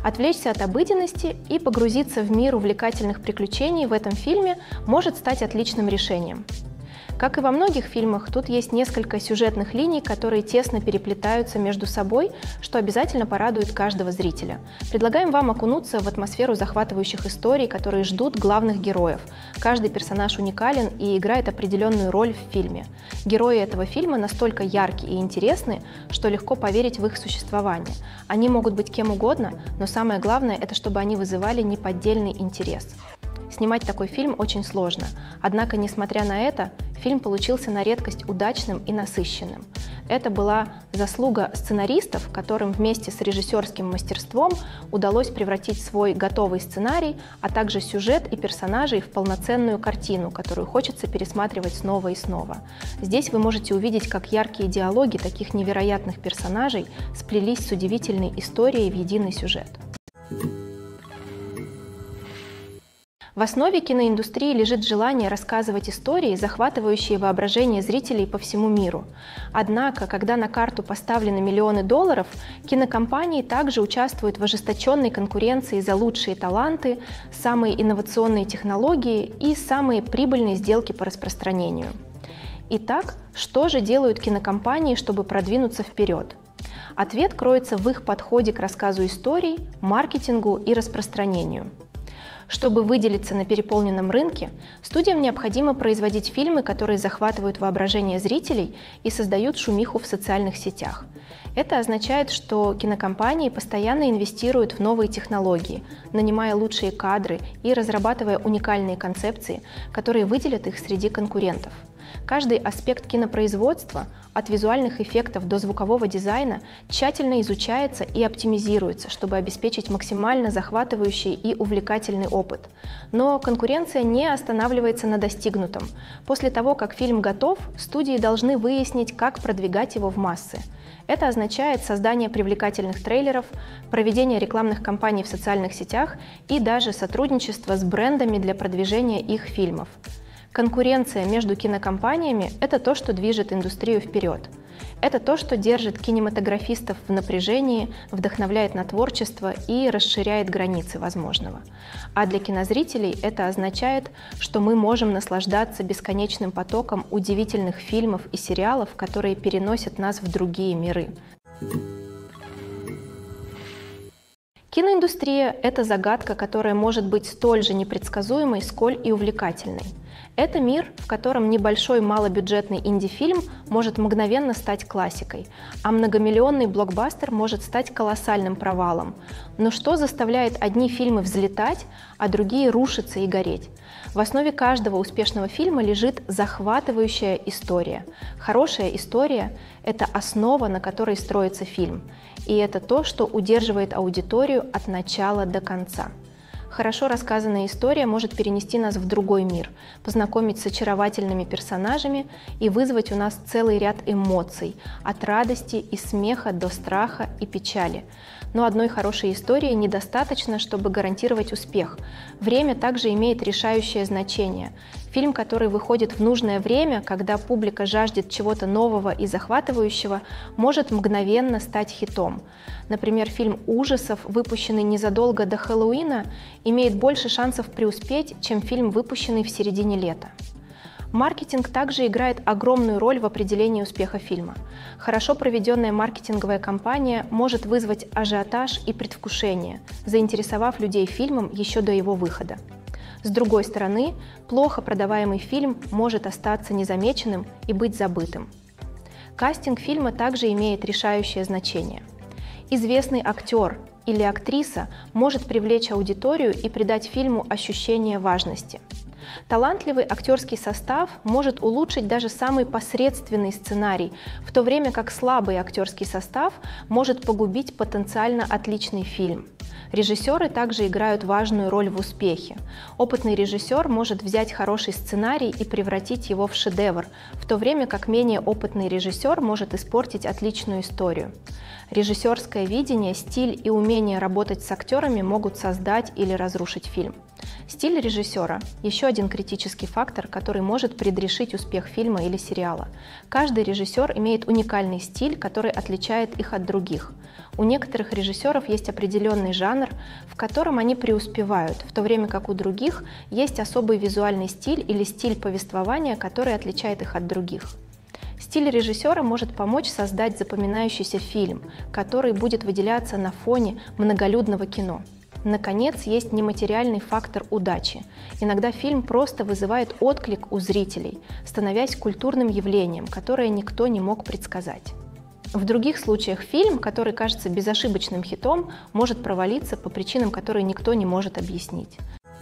Отвлечься от обыденности и погрузиться в мир увлекательных приключений в этом фильме может стать отличным решением. Как и во многих фильмах, тут есть несколько сюжетных линий, которые тесно переплетаются между собой, что обязательно порадует каждого зрителя. Предлагаем вам окунуться в атмосферу захватывающих историй, которые ждут главных героев. Каждый персонаж уникален и играет определенную роль в фильме. Герои этого фильма настолько яркие и интересны, что легко поверить в их существование. Они могут быть кем угодно, но самое главное – это чтобы они вызывали неподдельный интерес. Снимать такой фильм очень сложно, однако, несмотря на это, фильм получился на редкость удачным и насыщенным. Это была заслуга сценаристов, которым вместе с режиссерским мастерством удалось превратить свой готовый сценарий, а также сюжет и персонажей в полноценную картину, которую хочется пересматривать снова и снова. Здесь вы можете увидеть, как яркие диалоги таких невероятных персонажей сплелись с удивительной историей в единый сюжет. В основе киноиндустрии лежит желание рассказывать истории, захватывающие воображение зрителей по всему миру. Однако, когда на карту поставлены миллионы долларов, кинокомпании также участвуют в ожесточенной конкуренции за лучшие таланты, самые инновационные технологии и самые прибыльные сделки по распространению. Итак, что же делают кинокомпании, чтобы продвинуться вперед? Ответ кроется в их подходе к рассказу историй, маркетингу и распространению. Чтобы выделиться на переполненном рынке, студиям необходимо производить фильмы, которые захватывают воображение зрителей и создают шумиху в социальных сетях. Это означает, что кинокомпании постоянно инвестируют в новые технологии, нанимая лучшие кадры и разрабатывая уникальные концепции, которые выделят их среди конкурентов. Каждый аспект кинопроизводства, от визуальных эффектов до звукового дизайна, тщательно изучается и оптимизируется, чтобы обеспечить максимально захватывающий и увлекательный опыт. Но конкуренция не останавливается на достигнутом. После того, как фильм готов, студии должны выяснить, как продвигать его в массы. Это означает создание привлекательных трейлеров, проведение рекламных кампаний в социальных сетях и даже сотрудничество с брендами для продвижения их фильмов. Конкуренция между кинокомпаниями – это то, что движет индустрию вперед. Это то, что держит кинематографистов в напряжении, вдохновляет на творчество и расширяет границы возможного. А для кинозрителей это означает, что мы можем наслаждаться бесконечным потоком удивительных фильмов и сериалов, которые переносят нас в другие миры. Киноиндустрия – это загадка, которая может быть столь же непредсказуемой, сколь и увлекательной. Это мир, в котором небольшой малобюджетный инди-фильм может мгновенно стать классикой, а многомиллионный блокбастер может стать колоссальным провалом. Но что заставляет одни фильмы взлетать, а другие рушиться и гореть? В основе каждого успешного фильма лежит захватывающая история. Хорошая история – это основа, на которой строится фильм. И это то, что удерживает аудиторию от начала до конца. Хорошо рассказанная история может перенести нас в другой мир, познакомить с очаровательными персонажами и вызвать у нас целый ряд эмоций, от радости и смеха до страха и печали. Но одной хорошей истории недостаточно, чтобы гарантировать успех. Время также имеет решающее значение. Фильм, который выходит в нужное время, когда публика жаждет чего-то нового и захватывающего, может мгновенно стать хитом. Например, фильм ужасов, выпущенный незадолго до Хэллоуина, имеет больше шансов преуспеть, чем фильм, выпущенный в середине лета. Маркетинг также играет огромную роль в определении успеха фильма. Хорошо проведенная маркетинговая кампания может вызвать ажиотаж и предвкушение, заинтересовав людей фильмом еще до его выхода. С другой стороны, плохо продаваемый фильм может остаться незамеченным и быть забытым. Кастинг фильма также имеет решающее значение. Известный актер или актриса может привлечь аудиторию и придать фильму ощущение важности. Талантливый актерский состав может улучшить даже самый посредственный сценарий, в то время как слабый актерский состав может погубить потенциально отличный фильм. Режиссеры также играют важную роль в успехе. Опытный режиссер может взять хороший сценарий и превратить его в шедевр, в то время как менее опытный режиссер может испортить отличную историю. Режиссерское видение, стиль и умение работать с актерами могут создать или разрушить фильм. Стиль режиссера – еще один критический фактор, который может предрешить успех фильма или сериала. Каждый режиссер имеет уникальный стиль, который отличает их от других. У некоторых режиссеров есть определенный жанр, в котором они преуспевают, в то время как у других есть особый визуальный стиль или стиль повествования, который отличает их от других. Стиль режиссера может помочь создать запоминающийся фильм, который будет выделяться на фоне многолюдного кино. Наконец, есть нематериальный фактор удачи. Иногда фильм просто вызывает отклик у зрителей, становясь культурным явлением, которое никто не мог предсказать. В других случаях фильм, который кажется безошибочным хитом, может провалиться по причинам, которые никто не может объяснить.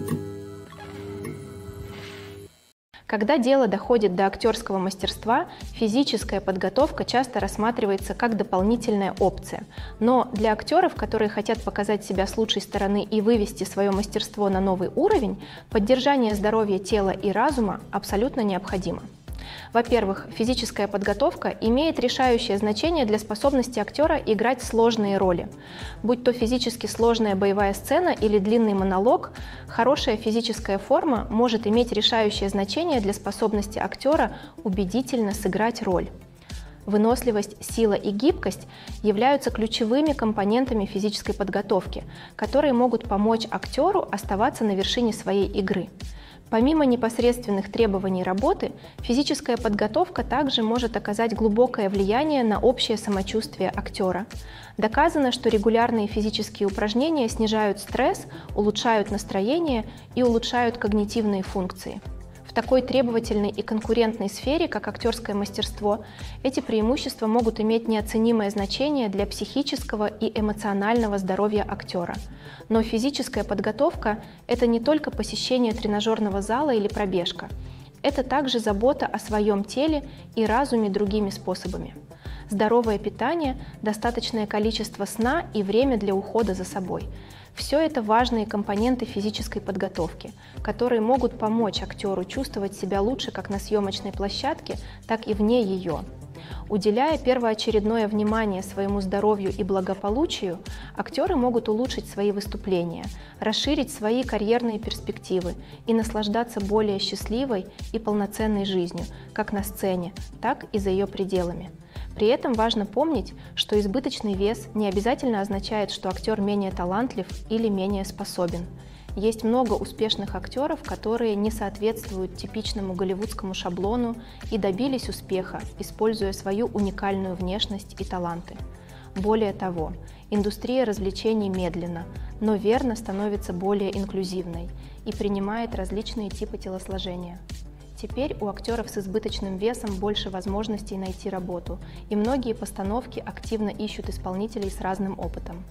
Когда дело доходит до актерского мастерства, физическая подготовка часто рассматривается как дополнительная опция. Но для актеров, которые хотят показать себя с лучшей стороны и вывести свое мастерство на новый уровень, поддержание здоровья тела и разума абсолютно необходимо. Во-первых, физическая подготовка имеет решающее значение для способности актера играть сложные роли. Будь то физически сложная боевая сцена или длинный монолог, хорошая физическая форма может иметь решающее значение для способности актера убедительно сыграть роль. Выносливость, сила и гибкость являются ключевыми компонентами физической подготовки, которые могут помочь актеру оставаться на вершине своей игры. Помимо непосредственных требований работы, физическая подготовка также может оказать глубокое влияние на общее самочувствие актера. Доказано, что регулярные физические упражнения снижают стресс, улучшают настроение и улучшают когнитивные функции. В такой требовательной и конкурентной сфере, как актерское мастерство, эти преимущества могут иметь неоценимое значение для психического и эмоционального здоровья актера. Но физическая подготовка – это не только посещение тренажерного зала или пробежка. Это также забота о своем теле и разуме другими способами. Здоровое питание, достаточное количество сна и время для ухода за собой – все это важные компоненты физической подготовки, которые могут помочь актеру чувствовать себя лучше как на съемочной площадке, так и вне ее. Уделяя первоочередное внимание своему здоровью и благополучию, актеры могут улучшить свои выступления, расширить свои карьерные перспективы и наслаждаться более счастливой и полноценной жизнью, как на сцене, так и за ее пределами. При этом важно помнить, что избыточный вес не обязательно означает, что актер менее талантлив или менее способен. Есть много успешных актеров, которые не соответствуют типичному голливудскому шаблону и добились успеха, используя свою уникальную внешность и таланты. Более того, индустрия развлечений медленно, но верно становится более инклюзивной и принимает различные типы телосложения. Теперь у актеров с избыточным весом больше возможностей найти работу, и многие постановки активно ищут исполнителей с разным опытом.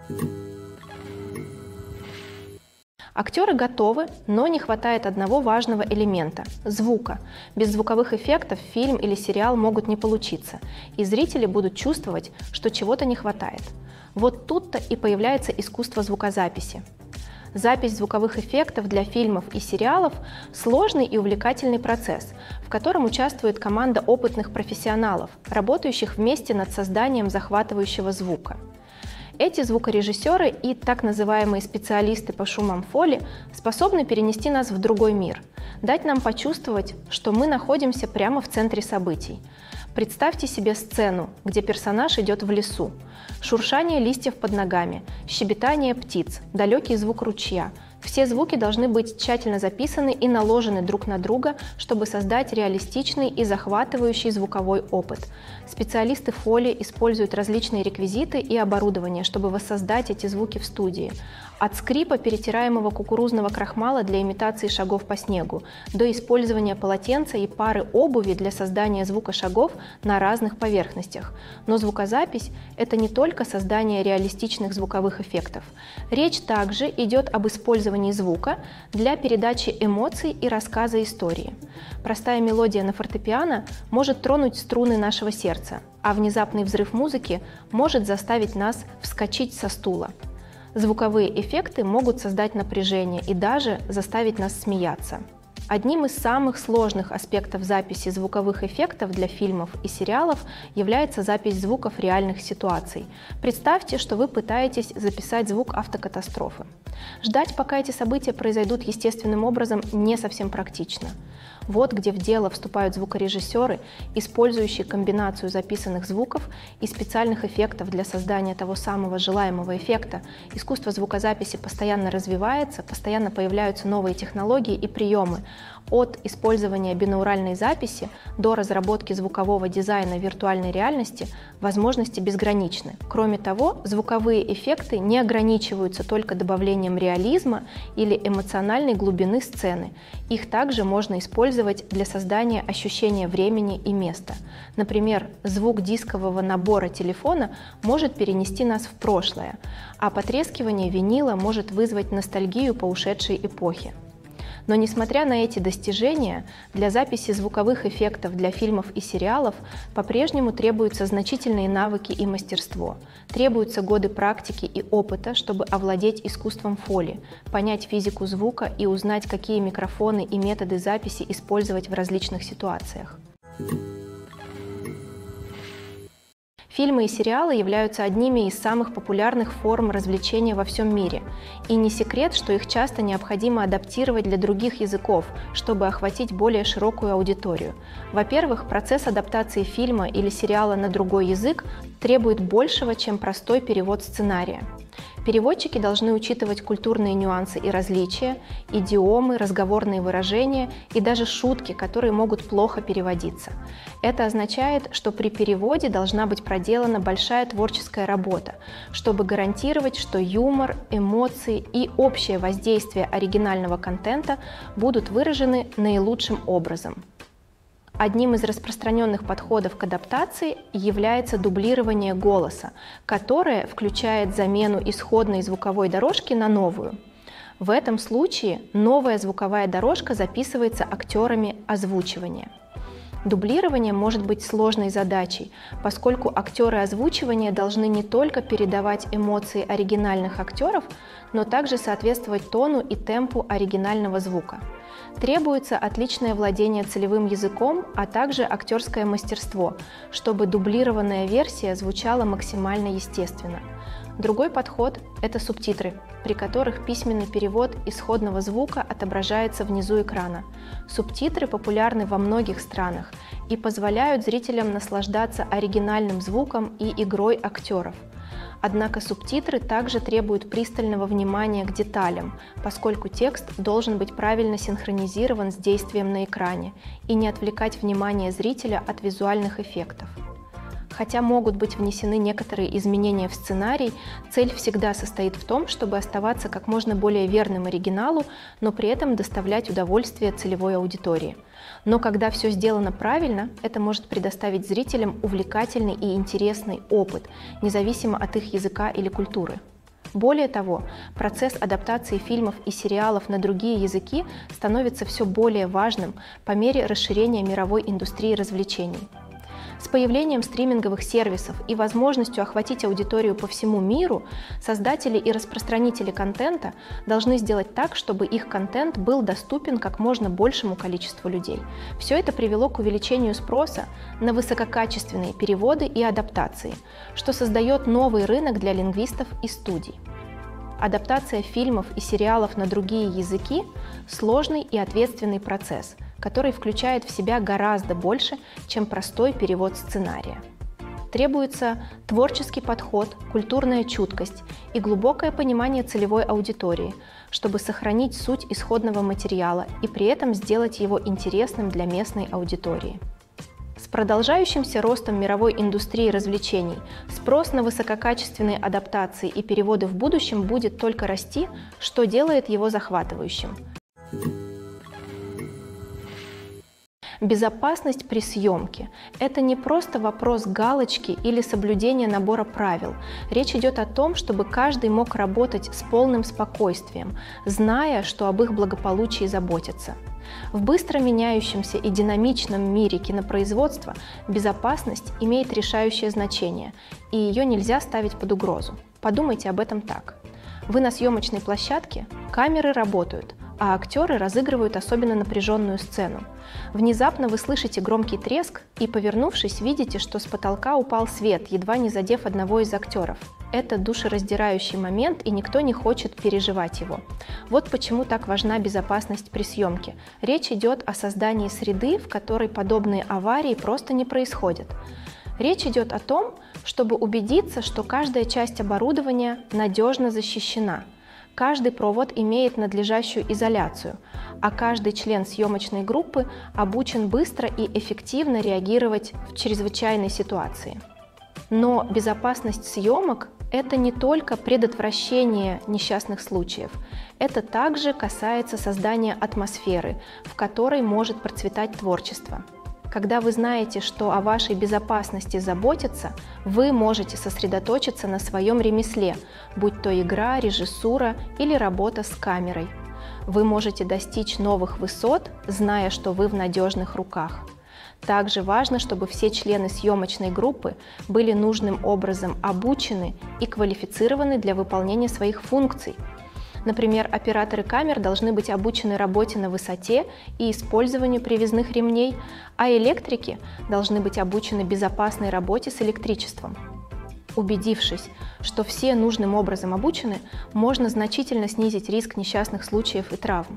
Актеры готовы, но не хватает одного важного элемента – звука. Без звуковых эффектов фильм или сериал могут не получиться, и зрители будут чувствовать, что чего-то не хватает. Вот тут-то и появляется искусство звукозаписи. Запись звуковых эффектов для фильмов и сериалов – сложный и увлекательный процесс, в котором участвует команда опытных профессионалов, работающих вместе над созданием захватывающего звука. Эти звукорежиссеры и так называемые специалисты по шумам фоли способны перенести нас в другой мир, дать нам почувствовать, что мы находимся прямо в центре событий. Представьте себе сцену, где персонаж идет в лесу. Шуршание листьев под ногами, щебетание птиц, далекий звук ручья. Все звуки должны быть тщательно записаны и наложены друг на друга, чтобы создать реалистичный и захватывающий звуковой опыт. Специалисты фоли используют различные реквизиты и оборудование, чтобы воссоздать эти звуки в студии. От скрипа перетираемого кукурузного крахмала для имитации шагов по снегу, до использования полотенца и пары обуви для создания звука шагов на разных поверхностях. Но звукозапись – это не только создание реалистичных звуковых эффектов. Речь также идет об использовании звука для передачи эмоций и рассказа истории. Простая мелодия на фортепиано может тронуть струны нашего сердца, а внезапный взрыв музыки может заставить нас вскочить со стула. Звуковые эффекты могут создать напряжение и даже заставить нас смеяться. Одним из самых сложных аспектов записи звуковых эффектов для фильмов и сериалов является запись звуков реальных ситуаций. Представьте, что вы пытаетесь записать звук автокатастрофы. Ждать, пока эти события произойдут естественным образом, не совсем практично. Вот где в дело вступают звукорежиссеры, использующие комбинацию записанных звуков и специальных эффектов для создания того самого желаемого эффекта. Искусство звукозаписи постоянно развивается, постоянно появляются новые технологии и приемы. От использования бинауральной записи до разработки звукового дизайна виртуальной реальности возможности безграничны. Кроме того, звуковые эффекты не ограничиваются только добавлением реализма или эмоциональной глубины сцены. Их также можно использовать для создания ощущения времени и места. Например, звук дискового набора телефона может перенести нас в прошлое, а потрескивание винила может вызвать ностальгию по ушедшей эпохе. Но несмотря на эти достижения, для записи звуковых эффектов для фильмов и сериалов по-прежнему требуются значительные навыки и мастерство. Требуются годы практики и опыта, чтобы овладеть искусством фоли, понять физику звука и узнать, какие микрофоны и методы записи использовать в различных ситуациях. Фильмы и сериалы являются одними из самых популярных форм развлечения во всем мире. И не секрет, что их часто необходимо адаптировать для других языков, чтобы охватить более широкую аудиторию. Во-первых, процесс адаптации фильма или сериала на другой язык требует большего, чем простой перевод сценария. Переводчики должны учитывать культурные нюансы и различия, идиомы, разговорные выражения и даже шутки, которые могут плохо переводиться. Это означает, что при переводе должна быть проделана большая творческая работа, чтобы гарантировать, что юмор, эмоции и общее воздействие оригинального контента будут выражены наилучшим образом. Одним из распространенных подходов к адаптации является дублирование голоса, которое включает замену исходной звуковой дорожки на новую. В этом случае новая звуковая дорожка записывается актерами озвучивания. Дублирование может быть сложной задачей, поскольку актеры озвучивания должны не только передавать эмоции оригинальных актеров, но также соответствовать тону и темпу оригинального звука. Требуется отличное владение целевым языком, а также актерское мастерство, чтобы дублированная версия звучала максимально естественно. Другой подход – это субтитры, при которых письменный перевод исходного звука отображается внизу экрана. Субтитры популярны во многих странах и позволяют зрителям наслаждаться оригинальным звуком и игрой актеров. Однако субтитры также требуют пристального внимания к деталям, поскольку текст должен быть правильно синхронизирован с действием на экране и не отвлекать внимание зрителя от визуальных эффектов. Хотя могут быть внесены некоторые изменения в сценарий, цель всегда состоит в том, чтобы оставаться как можно более верным оригиналу, но при этом доставлять удовольствие целевой аудитории. Но когда все сделано правильно, это может предоставить зрителям увлекательный и интересный опыт, независимо от их языка или культуры. Более того, процесс адаптации фильмов и сериалов на другие языки становится все более важным по мере расширения мировой индустрии развлечений. С появлением стриминговых сервисов и возможностью охватить аудиторию по всему миру, создатели и распространители контента должны сделать так, чтобы их контент был доступен как можно большему количеству людей. Все это привело к увеличению спроса на высококачественные переводы и адаптации, что создает новый рынок для лингвистов и студий. Адаптация фильмов и сериалов на другие языки – сложный и ответственный процесс, который включает в себя гораздо больше, чем простой перевод сценария. Требуется творческий подход, культурная чуткость и глубокое понимание целевой аудитории, чтобы сохранить суть исходного материала и при этом сделать его интересным для местной аудитории. С продолжающимся ростом мировой индустрии развлечений спрос на высококачественные адаптации и переводы в будущем будет только расти, что делает его захватывающим. Безопасность при съемке – это не просто вопрос галочки или соблюдения набора правил. Речь идет о том, чтобы каждый мог работать с полным спокойствием, зная, что об их благополучии заботятся. В быстро меняющемся и динамичном мире кинопроизводства безопасность имеет решающее значение, и ее нельзя ставить под угрозу. Подумайте об этом так. Вы на съемочной площадке, камеры работают, а актеры разыгрывают особенно напряженную сцену. Внезапно вы слышите громкий треск и, повернувшись, видите, что с потолка упал свет, едва не задев одного из актеров. Это душераздирающий момент, и никто не хочет переживать его. Вот почему так важна безопасность при съемке. Речь идет о создании среды, в которой подобные аварии просто не происходят. Речь идет о том, чтобы убедиться, что каждая часть оборудования надежно защищена. Каждый провод имеет надлежащую изоляцию, а каждый член съемочной группы обучен быстро и эффективно реагировать в чрезвычайной ситуации. Но безопасность съемок – это не только предотвращение несчастных случаев, это также касается создания атмосферы, в которой может процветать творчество. Когда вы знаете, что о вашей безопасности заботятся, вы можете сосредоточиться на своем ремесле, будь то игра, режиссура или работа с камерой. Вы можете достичь новых высот, зная, что вы в надежных руках. Также важно, чтобы все члены съемочной группы были нужным образом обучены и квалифицированы для выполнения своих функций. Например, операторы камер должны быть обучены работе на высоте и использованию привязных ремней, а электрики должны быть обучены безопасной работе с электричеством. Убедившись, что все нужным образом обучены, можно значительно снизить риск несчастных случаев и травм.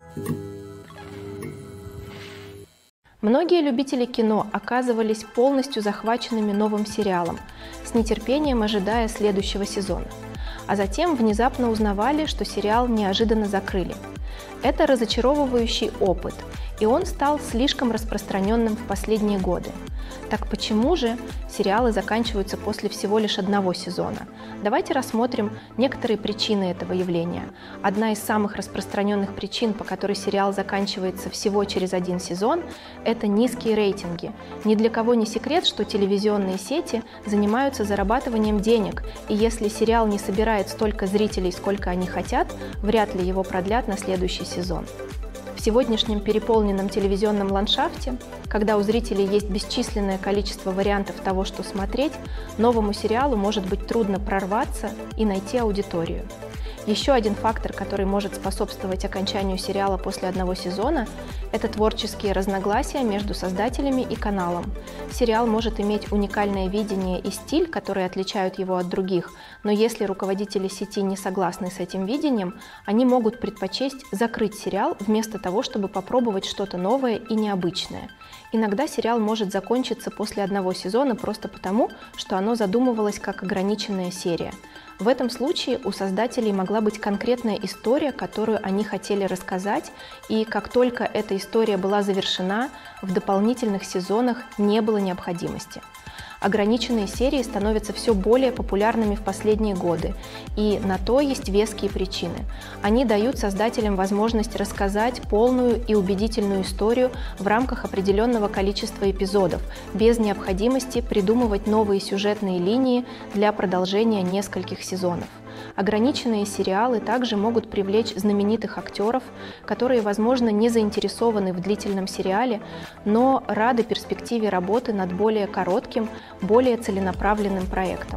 Многие любители кино оказывались полностью захваченными новым сериалом, с нетерпением ожидая следующего сезона. А затем внезапно узнавали, что сериал неожиданно закрыли. Это разочаровывающий опыт, и он стал слишком распространенным в последние годы. Так почему же сериалы заканчиваются после всего лишь одного сезона? Давайте рассмотрим некоторые причины этого явления. Одна из самых распространенных причин, по которой сериал заканчивается всего через один сезон, это низкие рейтинги. Ни для кого не секрет, что телевизионные сети занимаются зарабатыванием денег, и если сериал не собирает столько зрителей, сколько они хотят, вряд ли его продлят на следующий сезон. В сегодняшнем переполненном телевизионном ландшафте, когда у зрителей есть бесчисленное количество вариантов того, что смотреть, новому сериалу может быть трудно прорваться и найти аудиторию. Еще один фактор, который может способствовать окончанию сериала после одного сезона, это творческие разногласия между создателями и каналом. Сериал может иметь уникальное видение и стиль, которые отличают его от других, но если руководители сети не согласны с этим видением, они могут предпочесть закрыть сериал вместо того, чтобы попробовать что-то новое и необычное. Иногда сериал может закончиться после одного сезона просто потому, что оно задумывалось как ограниченная серия. В этом случае у создателей могла быть конкретная история, которую они хотели рассказать, и как только эта история была завершена, в дополнительных сезонах не было необходимости. Ограниченные серии становятся все более популярными в последние годы, и на то есть веские причины. Они дают создателям возможность рассказать полную и убедительную историю в рамках определенного количества эпизодов, без необходимости придумывать новые сюжетные линии для продолжения нескольких сезонов. Ограниченные сериалы также могут привлечь знаменитых актеров, которые, возможно, не заинтересованы в длительном сериале, но рады перспективе работы над более коротким, более целенаправленным проектом.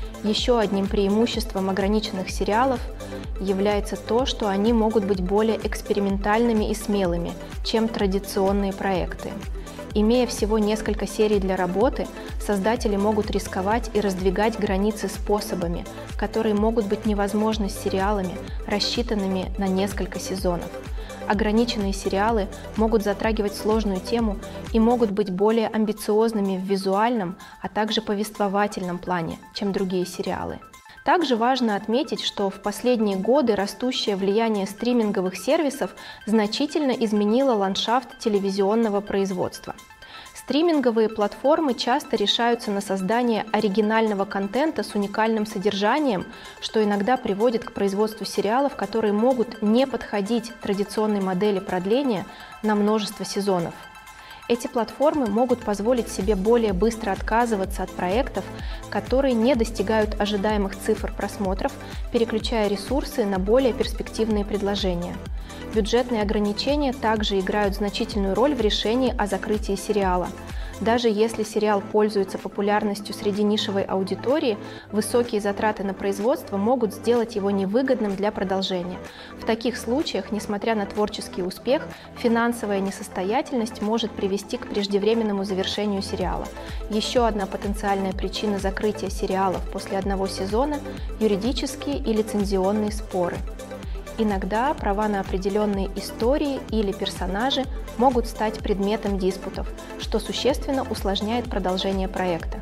Еще одним преимуществом ограниченных сериалов является то, что они могут быть более экспериментальными и смелыми, чем традиционные проекты. Имея всего несколько серий для работы, создатели могут рисковать и раздвигать границы способами, которые могут быть невозможны с сериалами, рассчитанными на несколько сезонов. Ограниченные сериалы могут затрагивать сложную тему и могут быть более амбициозными в визуальном, а также повествовательном плане, чем другие сериалы. Также важно отметить, что в последние годы растущее влияние стриминговых сервисов значительно изменило ландшафт телевизионного производства. Стриминговые платформы часто решаются на создание оригинального контента с уникальным содержанием, что иногда приводит к производству сериалов, которые могут не подходить традиционной модели продления на множество сезонов. Эти платформы могут позволить себе более быстро отказываться от проектов, которые не достигают ожидаемых цифр просмотров, переключая ресурсы на более перспективные предложения. Бюджетные ограничения также играют значительную роль в решении о закрытии сериала. Даже если сериал пользуется популярностью среди нишевой аудитории, высокие затраты на производство могут сделать его невыгодным для продолжения. В таких случаях, несмотря на творческий успех, финансовая несостоятельность может привести к преждевременному завершению сериала. Еще одна потенциальная причина закрытия сериалов после одного сезона – юридические и лицензионные споры. Иногда права на определенные истории или персонажи могут стать предметом диспутов, что существенно усложняет продолжение проекта.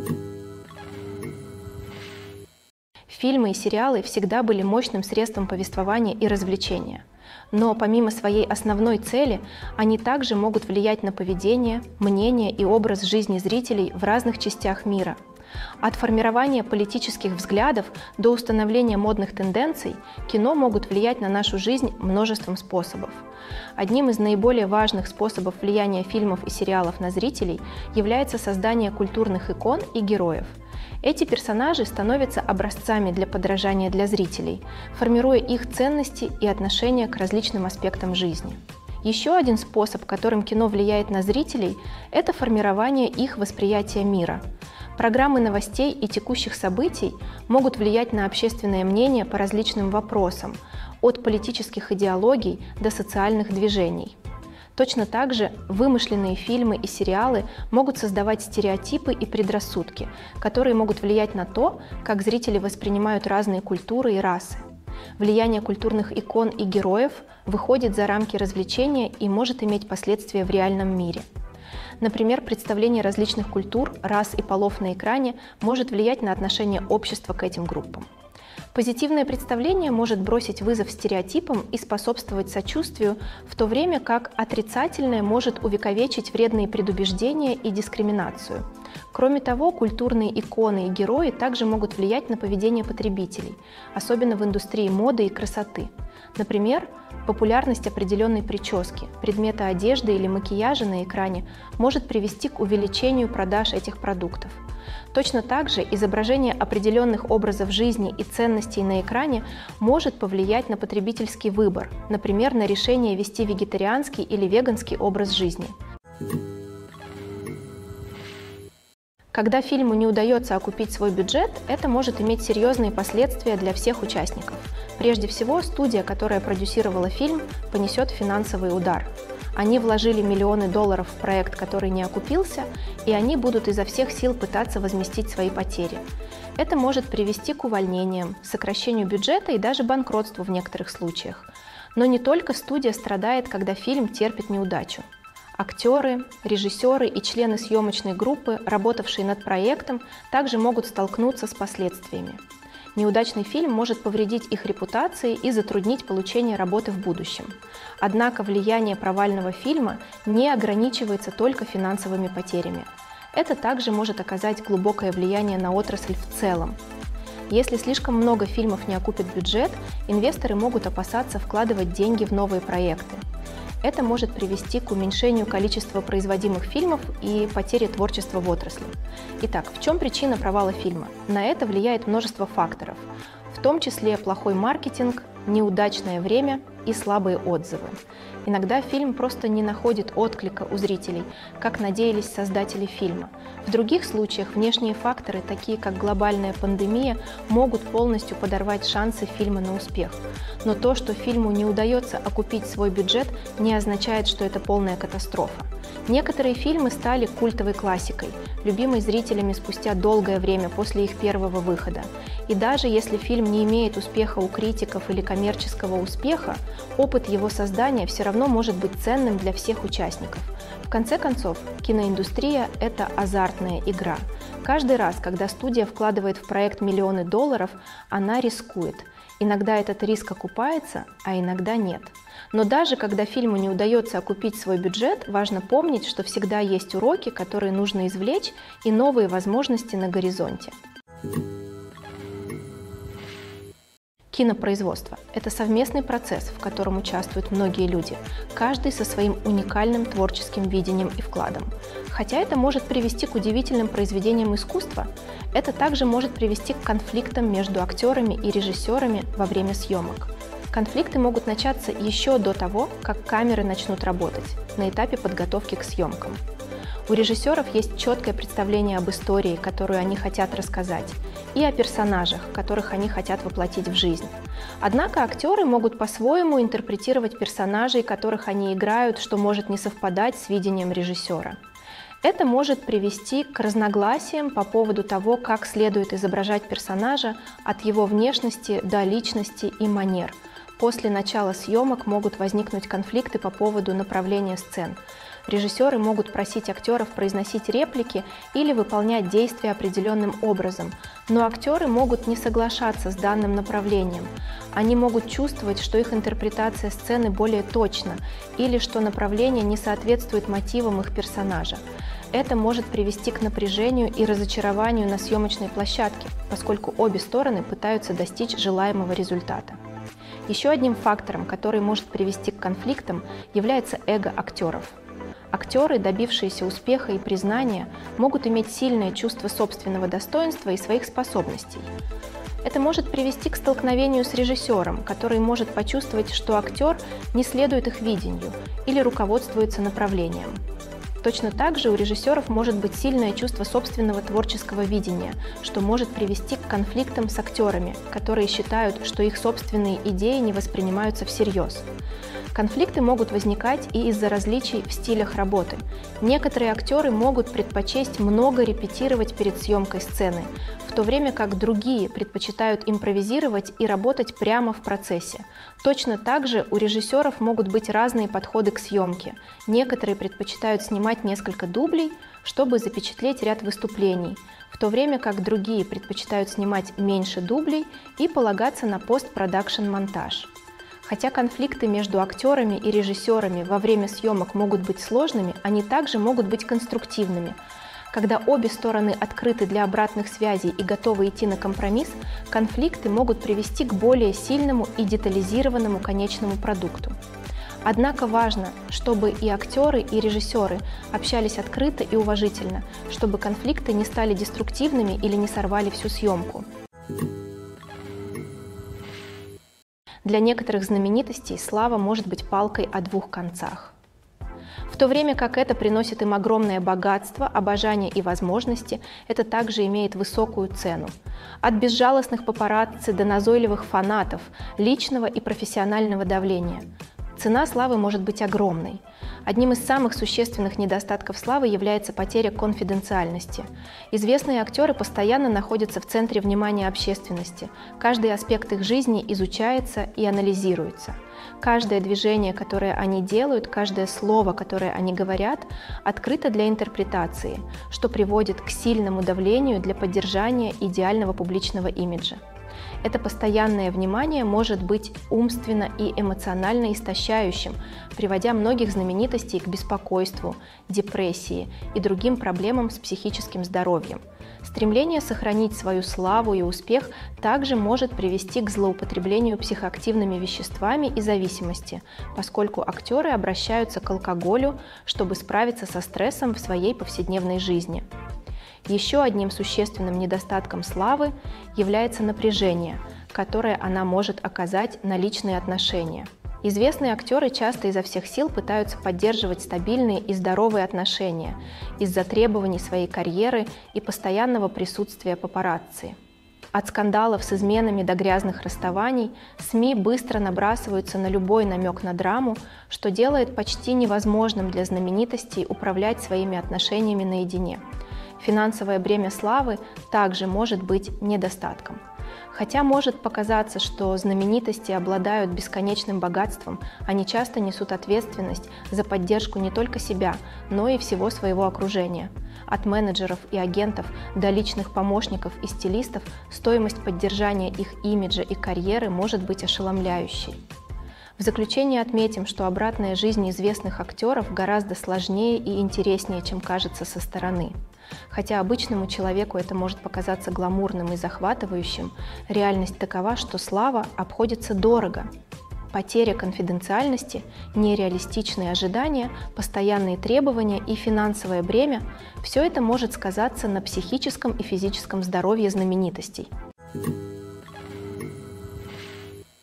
Фильмы и сериалы всегда были мощным средством повествования и развлечения. Но помимо своей основной цели, они также могут влиять на поведение, мнение и образ жизни зрителей в разных частях мира. От формирования политических взглядов до установления модных тенденций кино могут влиять на нашу жизнь множеством способов. Одним из наиболее важных способов влияния фильмов и сериалов на зрителей является создание культурных икон и героев. Эти персонажи становятся образцами для подражания для зрителей, формируя их ценности и отношения к различным аспектам жизни. Еще один способ, которым кино влияет на зрителей, это формирование их восприятия мира. Программы новостей и текущих событий могут влиять на общественное мнение по различным вопросам, от политических идеологий до социальных движений. Точно так же вымышленные фильмы и сериалы могут создавать стереотипы и предрассудки, которые могут влиять на то, как зрители воспринимают разные культуры и расы. Влияние культурных икон и героев выходит за рамки развлечения и может иметь последствия в реальном мире. Например, представление различных культур, рас и полов на экране может влиять на отношение общества к этим группам. Позитивное представление может бросить вызов стереотипам и способствовать сочувствию, в то время как отрицательное может увековечить вредные предубеждения и дискриминацию. Кроме того, культурные иконы и герои также могут влиять на поведение потребителей, особенно в индустрии моды и красоты. Например, популярность определенной прически, предмета одежды или макияжа на экране может привести к увеличению продаж этих продуктов. Точно так же изображение определенных образов жизни и ценностей на экране может повлиять на потребительский выбор, например, на решение вести вегетарианский или веганский образ жизни. Когда фильму не удается окупить свой бюджет, это может иметь серьезные последствия для всех участников. Прежде всего, студия, которая продюсировала фильм, понесет финансовый удар. Они вложили миллионы долларов в проект, который не окупился, и они будут изо всех сил пытаться возместить свои потери. Это может привести к увольнениям, сокращению бюджета и даже банкротству в некоторых случаях. Но не только студия страдает, когда фильм терпит неудачу. Актеры, режиссеры и члены съемочной группы, работавшие над проектом, также могут столкнуться с последствиями. Неудачный фильм может повредить их репутации и затруднить получение работы в будущем. Однако влияние провального фильма не ограничивается только финансовыми потерями. Это также может оказать глубокое влияние на отрасль в целом. Если слишком много фильмов не окупит бюджет, инвесторы могут опасаться вкладывать деньги в новые проекты. Это может привести к уменьшению количества производимых фильмов и потере творчества в отрасли. Итак, в чем причина провала фильма? На это влияет множество факторов, в том числе плохой маркетинг, неудачное время и слабые отзывы. Иногда фильм просто не находит отклика у зрителей, как надеялись создатели фильма. В других случаях внешние факторы, такие как глобальная пандемия, могут полностью подорвать шансы фильма на успех. Но то, что фильму не удается окупить свой бюджет, не означает, что это полная катастрофа. Некоторые фильмы стали культовой классикой, любимой зрителями спустя долгое время после их первого выхода. И даже если фильм не имеет успеха у критиков или коммерческого успеха, опыт его создания все равно может быть ценным для всех участников. В конце концов, киноиндустрия – это азартная игра. Каждый раз, когда студия вкладывает в проект миллионы долларов, она рискует. Иногда этот риск окупается, а иногда нет. Но даже когда фильму не удается окупить свой бюджет, важно помнить, что всегда есть уроки, которые нужно извлечь, и новые возможности на горизонте. Кинопроизводство – это совместный процесс, в котором участвуют многие люди, каждый со своим уникальным творческим видением и вкладом. Хотя это может привести к удивительным произведениям искусства, это также может привести к конфликтам между актерами и режиссерами во время съемок. Конфликты могут начаться еще до того, как камеры начнут работать, на этапе подготовки к съемкам. У режиссеров есть четкое представление об истории, которую они хотят рассказать, и о персонажах, которых они хотят воплотить в жизнь. Однако актеры могут по-своему интерпретировать персонажей, которых они играют, что может не совпадать с видением режиссера. Это может привести к разногласиям по поводу того, как следует изображать персонажа от его внешности до личности и манер. После начала съемок могут возникнуть конфликты по поводу направления сцен. Режиссеры могут просить актеров произносить реплики или выполнять действия определенным образом, но актеры могут не соглашаться с данным направлением. Они могут чувствовать, что их интерпретация сцены более точна или что направление не соответствует мотивам их персонажа. Это может привести к напряжению и разочарованию на съемочной площадке, поскольку обе стороны пытаются достичь желаемого результата. Еще одним фактором, который может привести к конфликтам, является эго актеров. Актеры, добившиеся успеха и признания, могут иметь сильное чувство собственного достоинства и своих способностей. Это может привести к столкновению с режиссером, который может почувствовать, что актер не следует их видению или руководствуется направлением. Точно так же у режиссеров может быть сильное чувство собственного творческого видения, что может привести к конфликтам с актерами, которые считают, что их собственные идеи не воспринимаются всерьез. Конфликты могут возникать и из-за различий в стилях работы. Некоторые актеры могут предпочесть много репетировать перед съемкой сцены, в то время как другие предпочитают импровизировать и работать прямо в процессе. Точно так же у режиссеров могут быть разные подходы к съемке. Некоторые предпочитают снимать несколько дублей, чтобы запечатлеть ряд выступлений, в то время как другие предпочитают снимать меньше дублей и полагаться на постпродакшн-монтаж. Хотя конфликты между актерами и режиссерами во время съемок могут быть сложными, они также могут быть конструктивными. Когда обе стороны открыты для обратных связей и готовы идти на компромисс, конфликты могут привести к более сильному и детализированному конечному продукту. Однако важно, чтобы и актеры, и режиссеры общались открыто и уважительно, чтобы конфликты не стали деструктивными или не сорвали всю съемку. Для некоторых знаменитостей слава может быть палкой о двух концах. В то время как это приносит им огромное богатство, обожание и возможности, это также имеет высокую цену. От безжалостных папарацци до назойливых фанатов, личного и профессионального давления. Цена славы может быть огромной. Одним из самых существенных недостатков славы является потеря конфиденциальности. Известные актеры постоянно находятся в центре внимания общественности. Каждый аспект их жизни изучается и анализируется. Каждое движение, которое они делают, каждое слово, которое они говорят, открыто для интерпретации, что приводит к сильному давлению для поддержания идеального публичного имиджа. Это постоянное внимание может быть умственно и эмоционально истощающим, приводя многих знаменитостей к беспокойству, депрессии и другим проблемам с психическим здоровьем. Стремление сохранить свою славу и успех также может привести к злоупотреблению психоактивными веществами и зависимости, поскольку актеры обращаются к алкоголю, чтобы справиться со стрессом в своей повседневной жизни. Еще одним существенным недостатком славы является напряжение, которое она может оказать на личные отношения. Известные актеры часто изо всех сил пытаются поддерживать стабильные и здоровые отношения из-за требований своей карьеры и постоянного присутствия папарацци. От скандалов с изменами до грязных расставаний СМИ быстро набрасываются на любой намек на драму, что делает почти невозможным для знаменитостей управлять своими отношениями наедине. Финансовое бремя славы также может быть недостатком. Хотя может показаться, что знаменитости обладают бесконечным богатством, они часто несут ответственность за поддержку не только себя, но и всего своего окружения. От менеджеров и агентов до личных помощников и стилистов стоимость поддержания их имиджа и карьеры может быть ошеломляющей. В заключение отметим, что обратная жизнь известных актеров гораздо сложнее и интереснее, чем кажется со стороны. Хотя обычному человеку это может показаться гламурным и захватывающим, реальность такова, что слава обходится дорого. Потеря конфиденциальности, нереалистичные ожидания, постоянные требования и финансовое бремя – все это может сказаться на психическом и физическом здоровье знаменитостей.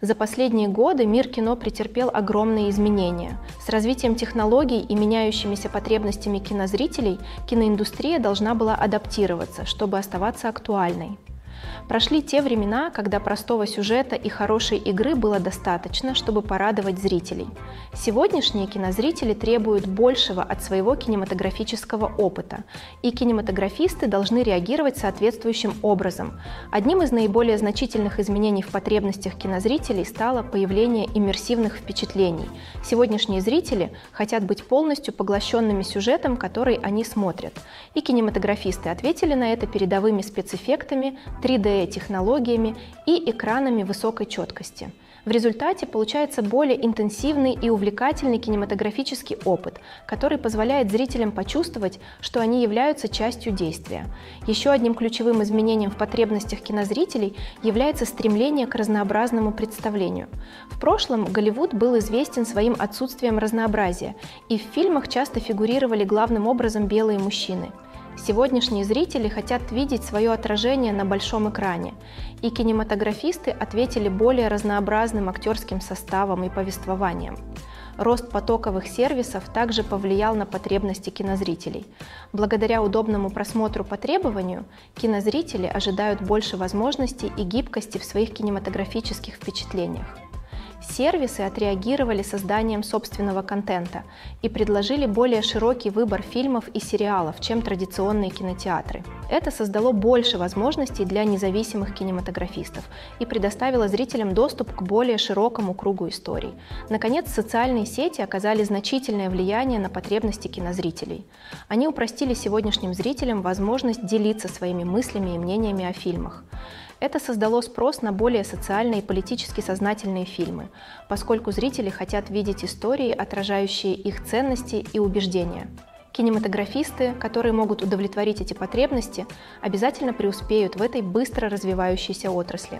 За последние годы мир кино претерпел огромные изменения. С развитием технологий и меняющимися потребностями кинозрителей киноиндустрия должна была адаптироваться, чтобы оставаться актуальной. Прошли те времена, когда простого сюжета и хорошей игры было достаточно, чтобы порадовать зрителей. Сегодняшние кинозрители требуют большего от своего кинематографического опыта, и кинематографисты должны реагировать соответствующим образом. Одним из наиболее значительных изменений в потребностях кинозрителей стало появление иммерсивных впечатлений. Сегодняшние зрители хотят быть полностью поглощенными сюжетом, который они смотрят. И кинематографисты ответили на это передовыми спецэффектами, 3D-технологиями и экранами высокой четкости. В результате получается более интенсивный и увлекательный кинематографический опыт, который позволяет зрителям почувствовать, что они являются частью действия. Еще одним ключевым изменением в потребностях кинозрителей является стремление к разнообразному представлению. В прошлом Голливуд был известен своим отсутствием разнообразия, и в фильмах часто фигурировали главным образом белые мужчины. Сегодняшние зрители хотят видеть свое отражение на большом экране, и кинематографисты ответили более разнообразным актерским составом и повествованием. Рост потоковых сервисов также повлиял на потребности кинозрителей. Благодаря удобному просмотру по требованию, кинозрители ожидают больше возможностей и гибкости в своих кинематографических впечатлениях. Сервисы отреагировали созданием собственного контента и предложили более широкий выбор фильмов и сериалов, чем традиционные кинотеатры. Это создало больше возможностей для независимых кинематографистов и предоставило зрителям доступ к более широкому кругу историй. Наконец, социальные сети оказали значительное влияние на потребности кинозрителей. Они упростили сегодняшним зрителям возможность делиться своими мыслями и мнениями о фильмах. Это создало спрос на более социально и политически сознательные фильмы, поскольку зрители хотят видеть истории, отражающие их ценности и убеждения. Кинематографисты, которые могут удовлетворить эти потребности, обязательно преуспеют в этой быстро развивающейся отрасли.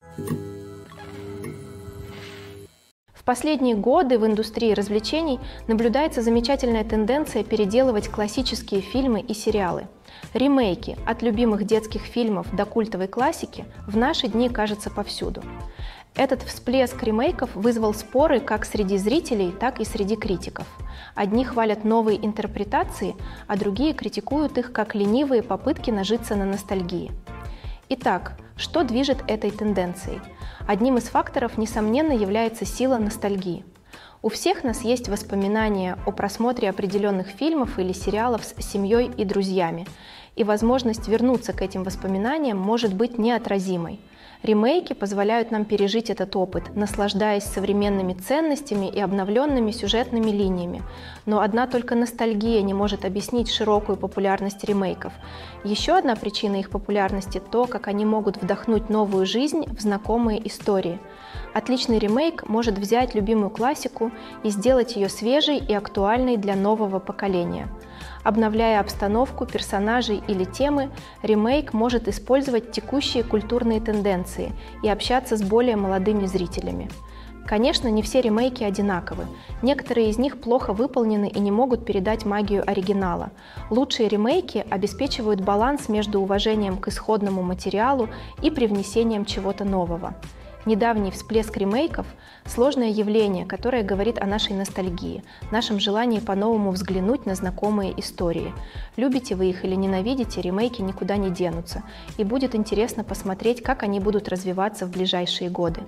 В последние годы в индустрии развлечений наблюдается замечательная тенденция переделывать классические фильмы и сериалы. Ремейки от любимых детских фильмов до культовой классики в наши дни кажутся повсюду. Этот всплеск ремейков вызвал споры как среди зрителей, так и среди критиков. Одни хвалят новые интерпретации, а другие критикуют их как ленивые попытки нажиться на ностальгии. Итак, что движет этой тенденцией? Одним из факторов, несомненно, является сила ностальгии. У всех нас есть воспоминания о просмотре определенных фильмов или сериалов с семьей и друзьями, и возможность вернуться к этим воспоминаниям может быть неотразимой. Ремейки позволяют нам пережить этот опыт, наслаждаясь современными ценностями и обновленными сюжетными линиями. Но одна только ностальгия не может объяснить широкую популярность ремейков. Еще одна причина их популярности – то, как они могут вдохнуть новую жизнь в знакомые истории. Отличный ремейк может взять любимую классику и сделать ее свежей и актуальной для нового поколения. Обновляя обстановку, персонажей или темы, ремейк может использовать текущие культурные тенденции и общаться с более молодыми зрителями. Конечно, не все ремейки одинаковы. Некоторые из них плохо выполнены и не могут передать магию оригинала. Лучшие ремейки обеспечивают баланс между уважением к исходному материалу и привнесением чего-то нового. Недавний всплеск ремейков – сложное явление, которое говорит о нашей ностальгии, нашем желании по-новому взглянуть на знакомые истории. Любите вы их или ненавидите, ремейки никуда не денутся, и будет интересно посмотреть, как они будут развиваться в ближайшие годы.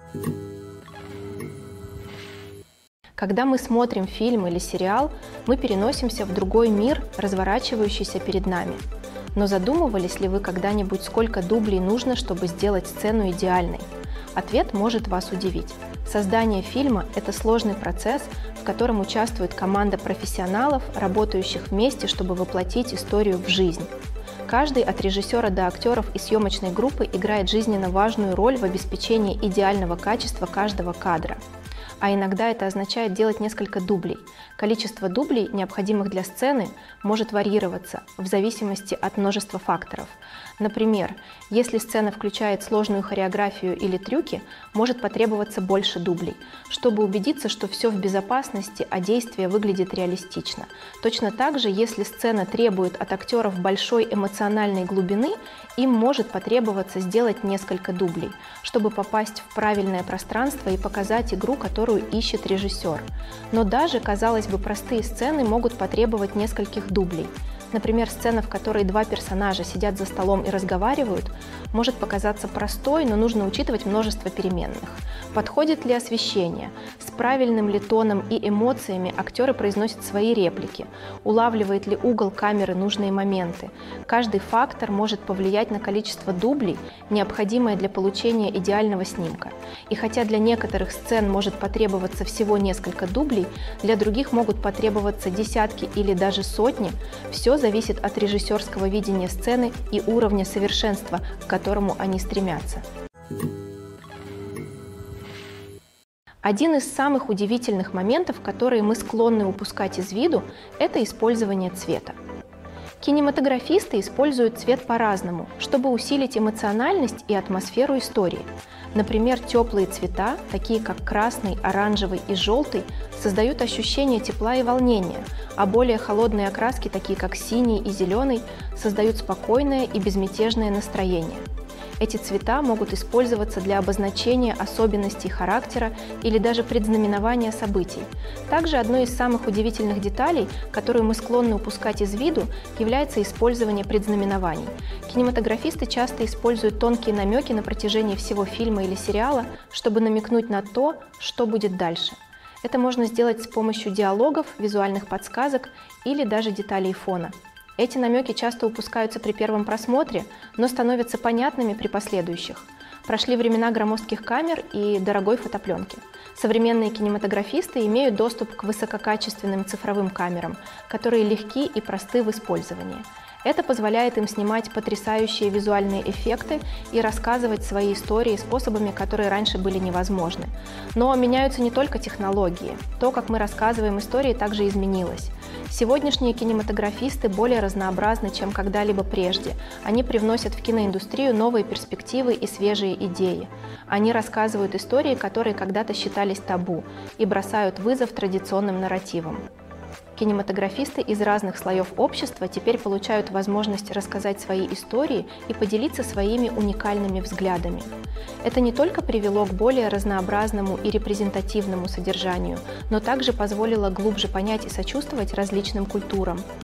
Когда мы смотрим фильм или сериал, мы переносимся в другой мир, разворачивающийся перед нами. Но задумывались ли вы когда-нибудь, сколько дублей нужно, чтобы сделать сцену идеальной? Ответ может вас удивить. Создание фильма – это сложный процесс, в котором участвует команда профессионалов, работающих вместе, чтобы воплотить историю в жизнь. Каждый от режиссера до актеров и съемочной группы играет жизненно важную роль в обеспечении идеального качества каждого кадра. а иногда это означает делать несколько дублей. Количество дублей, необходимых для сцены, может варьироваться в зависимости от множества факторов. Например, если сцена включает сложную хореографию или трюки, может потребоваться больше дублей, чтобы убедиться, что все в безопасности, а действие выглядит реалистично. Точно так же, если сцена требует от актеров большой эмоциональной глубины, им может потребоваться сделать несколько дублей, чтобы попасть в правильное пространство и показать игру, которую ищет режиссер. Но даже, казалось бы, простые сцены могут потребовать нескольких дублей. Например, сцена, в которой два персонажа сидят за столом и разговаривают, может показаться простой, но нужно учитывать множество переменных. Подходит ли освещение? С правильным ли тоном и эмоциями актеры произносят свои реплики? Улавливает ли угол камеры нужные моменты? Каждый фактор может повлиять на количество дублей, необходимое для получения идеального снимка. И хотя для некоторых сцен может потребоваться всего несколько дублей, для других могут потребоваться десятки или даже сотни, все зависит от режиссерского видения сцены и уровня совершенства, к которому они стремятся. Один из самых удивительных моментов, которые мы склонны упускать из виду, это использование цвета. Кинематографисты используют цвет по-разному, чтобы усилить эмоциональность и атмосферу истории. Например, теплые цвета, такие как красный, оранжевый и желтый, создают ощущение тепла и волнения, а более холодные окраски, такие как синий и зеленый, создают спокойное и безмятежное настроение. Эти цвета могут использоваться для обозначения особенностей характера или даже предзнаменования событий. Также одной из самых удивительных деталей, которую мы склонны упускать из виду, является использование предзнаменований. Кинематографисты часто используют тонкие намеки на протяжении всего фильма или сериала, чтобы намекнуть на то, что будет дальше. Это можно сделать с помощью диалогов, визуальных подсказок или даже деталей фона. Эти намеки часто упускаются при первом просмотре, но становятся понятными при последующих. Прошли времена громоздких камер и дорогой фотопленки. Современные кинематографисты имеют доступ к высококачественным цифровым камерам, которые легки и просты в использовании. Это позволяет им снимать потрясающие визуальные эффекты и рассказывать свои истории способами, которые раньше были невозможны. Но меняются не только технологии. То, как мы рассказываем истории, также изменилось. Сегодняшние кинематографисты более разнообразны, чем когда-либо прежде. Они привносят в киноиндустрию новые перспективы и свежие идеи. Они рассказывают истории, которые когда-то считались табу, и бросают вызов традиционным нарративам. Кинематографисты из разных слоев общества теперь получают возможность рассказать свои истории и поделиться своими уникальными взглядами. Это не только привело к более разнообразному и репрезентативному содержанию, но также позволило глубже понять и сочувствовать различным культурам.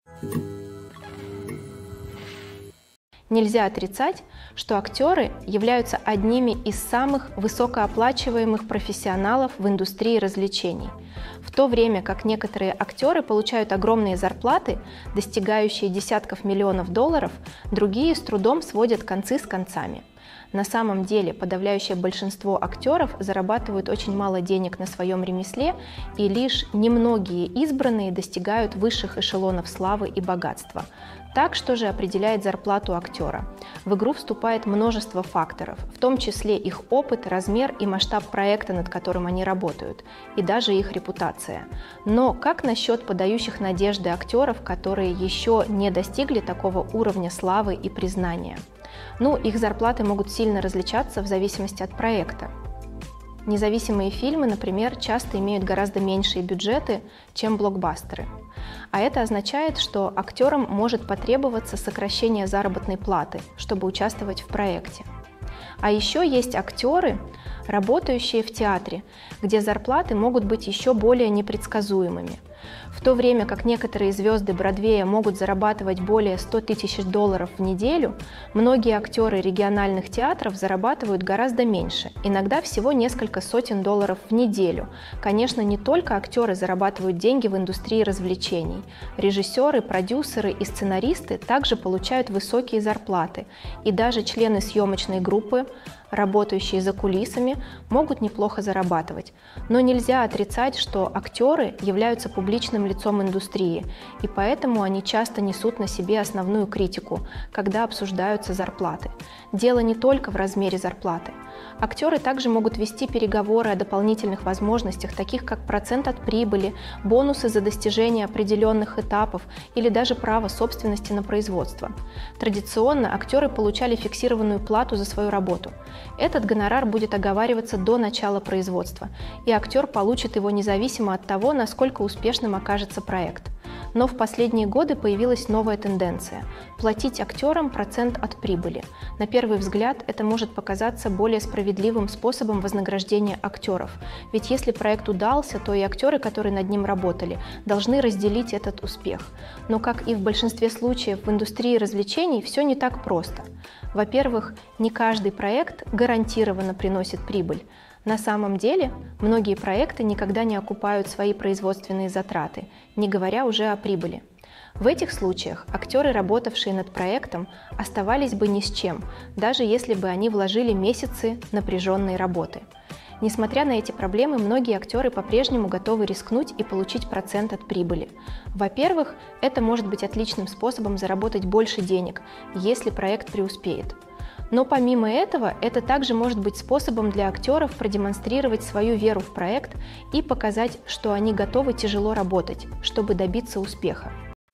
Нельзя отрицать, что актеры являются одними из самых высокооплачиваемых профессионалов в индустрии развлечений. В то время как некоторые актеры получают огромные зарплаты, достигающие десятков миллионов долларов, другие с трудом сводят концы с концами. На самом деле подавляющее большинство актеров зарабатывают очень мало денег на своем ремесле, и лишь немногие избранные достигают высших эшелонов славы и богатства. Так, что же определяет зарплату актера? В игру вступает множество факторов, в том числе их опыт, размер и масштаб проекта, над которым они работают, и даже их репутация. Но как насчет подающих надежды актеров, которые еще не достигли такого уровня славы и признания? Их зарплаты могут сильно различаться в зависимости от проекта. Независимые фильмы, например, часто имеют гораздо меньшие бюджеты, чем блокбастеры. А это означает, что актерам может потребоваться сокращение заработной платы, чтобы участвовать в проекте. А еще есть актеры, работающие в театре, где зарплаты могут быть еще более непредсказуемыми. В то время как некоторые звезды Бродвея могут зарабатывать более 100 тысяч долларов в неделю, многие актеры региональных театров зарабатывают гораздо меньше, иногда всего несколько сотен долларов в неделю. Конечно, не только актеры зарабатывают деньги в индустрии развлечений. Режиссеры, продюсеры и сценаристы также получают высокие зарплаты, и даже члены съемочной группы, работающие за кулисами, могут неплохо зарабатывать. Но нельзя отрицать, что актеры являются публичными публичным лицом индустрии, и поэтому они часто несут на себе основную критику, когда обсуждаются зарплаты. Дело не только в размере зарплаты. Актеры также могут вести переговоры о дополнительных возможностях, таких как процент от прибыли, бонусы за достижение определенных этапов или даже право собственности на производство. Традиционно актеры получали фиксированную плату за свою работу. Этот гонорар будет оговариваться до начала производства, и актер получит его независимо от того, насколько успешным окажется проект. Но в последние годы появилась новая тенденция – платить актерам процент от прибыли. На первый взгляд это может показаться более справедливым способом вознаграждения актеров, ведь если проект удался, то и актеры, которые над ним работали, должны разделить этот успех. Но, как и в большинстве случаев в индустрии развлечений, все не так просто. Во-первых, не каждый проект гарантированно приносит прибыль. На самом деле, многие проекты никогда не окупают свои производственные затраты, не говоря уже о прибыли. В этих случаях актеры, работавшие над проектом, оставались бы ни с чем, даже если бы они вложили месяцы напряженной работы. Несмотря на эти проблемы, многие актеры по-прежнему готовы рискнуть и получить процент от прибыли. Во-первых, это может быть отличным способом заработать больше денег, если проект преуспеет. Но помимо этого, это также может быть способом для актеров продемонстрировать свою веру в проект и показать, что они готовы тяжело работать, чтобы добиться успеха.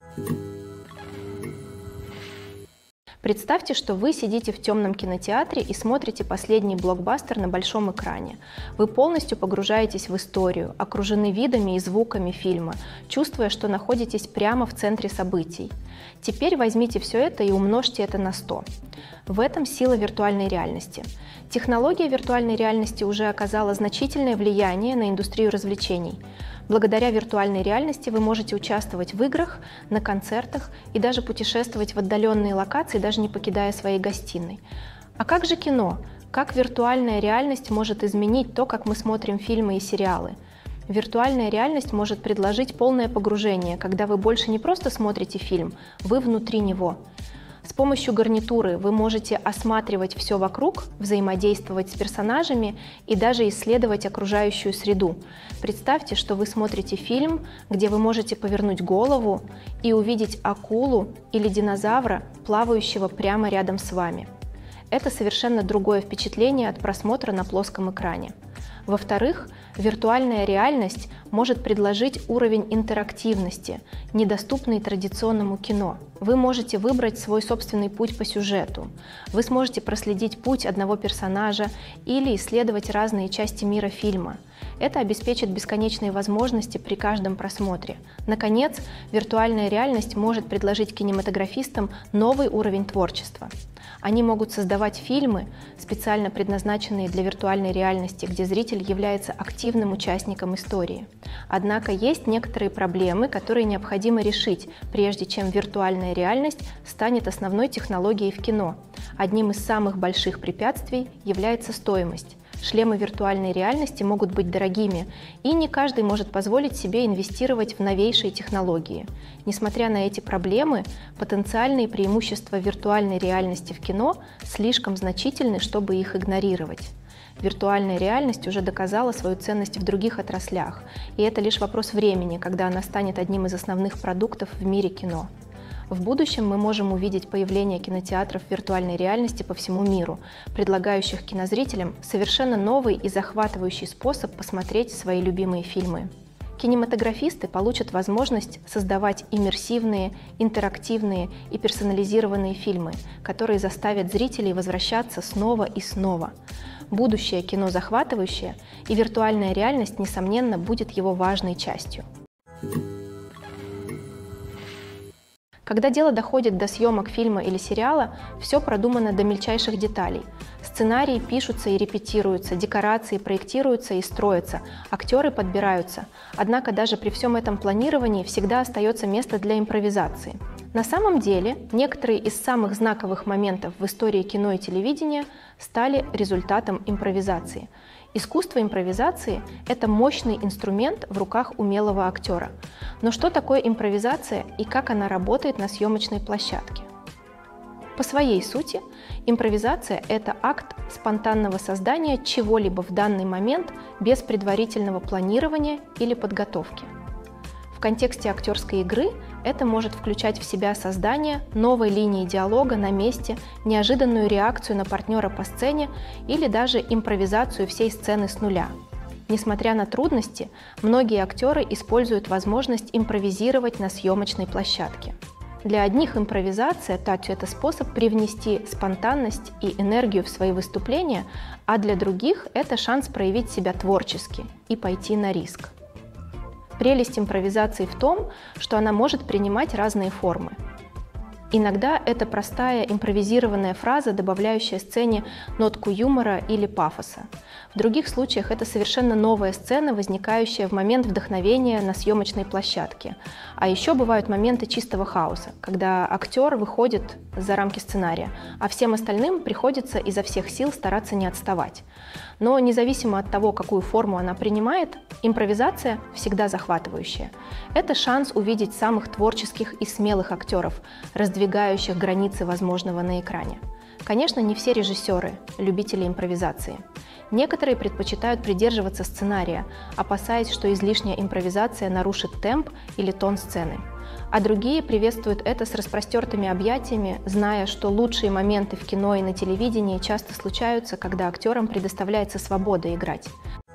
Представьте, что вы сидите в темном кинотеатре и смотрите последний блокбастер на большом экране. Вы полностью погружаетесь в историю, окружены видами и звуками фильма, чувствуя, что находитесь прямо в центре событий. Теперь возьмите все это и умножьте это на 100. В этом сила виртуальной реальности. Технология виртуальной реальности уже оказала значительное влияние на индустрию развлечений. Благодаря виртуальной реальности вы можете участвовать в играх, на концертах и даже путешествовать в отдаленные локации, даже не покидая своей гостиной. А как же кино? Как виртуальная реальность может изменить то, как мы смотрим фильмы и сериалы? Виртуальная реальность может предложить полное погружение, когда вы больше не просто смотрите фильм, вы внутри него. С помощью гарнитуры вы можете осматривать все вокруг, взаимодействовать с персонажами и даже исследовать окружающую среду. Представьте, что вы смотрите фильм, где вы можете повернуть голову и увидеть акулу или динозавра, плавающего прямо рядом с вами. Это совершенно другое впечатление от просмотра на плоском экране. Во-вторых, виртуальная реальность может предложить уровень интерактивности, недоступный традиционному кино. Вы можете выбрать свой собственный путь по сюжету. Вы сможете проследить путь одного персонажа или исследовать разные части мира фильма. Это обеспечит бесконечные возможности при каждом просмотре. Наконец, виртуальная реальность может предложить кинематографистам новый уровень творчества. Они могут создавать фильмы, специально предназначенные для виртуальной реальности, где зритель является активным участником истории. Однако есть некоторые проблемы, которые необходимо решить, прежде чем виртуальная реальность станет основной технологией в кино. Одним из самых больших препятствий является стоимость. Шлемы виртуальной реальности могут быть дорогими, и не каждый может позволить себе инвестировать в новейшие технологии. Несмотря на эти проблемы, потенциальные преимущества виртуальной реальности в кино слишком значительны, чтобы их игнорировать. Виртуальная реальность уже доказала свою ценность в других отраслях, и это лишь вопрос времени, когда она станет одним из основных продуктов в мире кино. В будущем мы можем увидеть появление кинотеатров виртуальной реальности по всему миру, предлагающих кинозрителям совершенно новый и захватывающий способ посмотреть свои любимые фильмы. Кинематографисты получат возможность создавать иммерсивные, интерактивные и персонализированные фильмы, которые заставят зрителей возвращаться снова и снова. Будущее кино захватывающее, и виртуальная реальность, несомненно, будет его важной частью. Когда дело доходит до съемок фильма или сериала, все продумано до мельчайших деталей. Сценарии пишутся и репетируются, декорации проектируются и строятся, актеры подбираются. Однако даже при всем этом планировании всегда остается место для импровизации. На самом деле, некоторые из самых знаковых моментов в истории кино и телевидения стали результатом импровизации. Искусство импровизации – это мощный инструмент в руках умелого актера. Но что такое импровизация и как она работает на съемочной площадке? По своей сути, импровизация – это акт спонтанного создания чего-либо в данный момент без предварительного планирования или подготовки. В контексте актерской игры это может включать в себя создание новой линии диалога на месте, неожиданную реакцию на партнера по сцене или даже импровизацию всей сцены с нуля. Несмотря на трудности, многие актеры используют возможность импровизировать на съемочной площадке. Для одних импровизация – это способ привнести спонтанность и энергию в свои выступления, а для других – это шанс проявить себя творчески и пойти на риск. Прелесть импровизации в том, что она может принимать разные формы. Иногда это простая импровизированная фраза, добавляющая сцене нотку юмора или пафоса. В других случаях это совершенно новая сцена, возникающая в момент вдохновения на съемочной площадке. А еще бывают моменты чистого хаоса, когда актер выходит за рамки сценария, а всем остальным приходится изо всех сил стараться не отставать. Но независимо от того, какую форму она принимает, импровизация всегда захватывающая. Это шанс увидеть самых творческих и смелых актеров, раздвигающих границы возможного на экране. Конечно, не все режиссеры – любители импровизации. Некоторые предпочитают придерживаться сценария, опасаясь, что излишняя импровизация нарушит темп или тон сцены. А другие приветствуют это с распростертыми объятиями, зная, что лучшие моменты в кино и на телевидении часто случаются, когда актерам предоставляется свобода играть.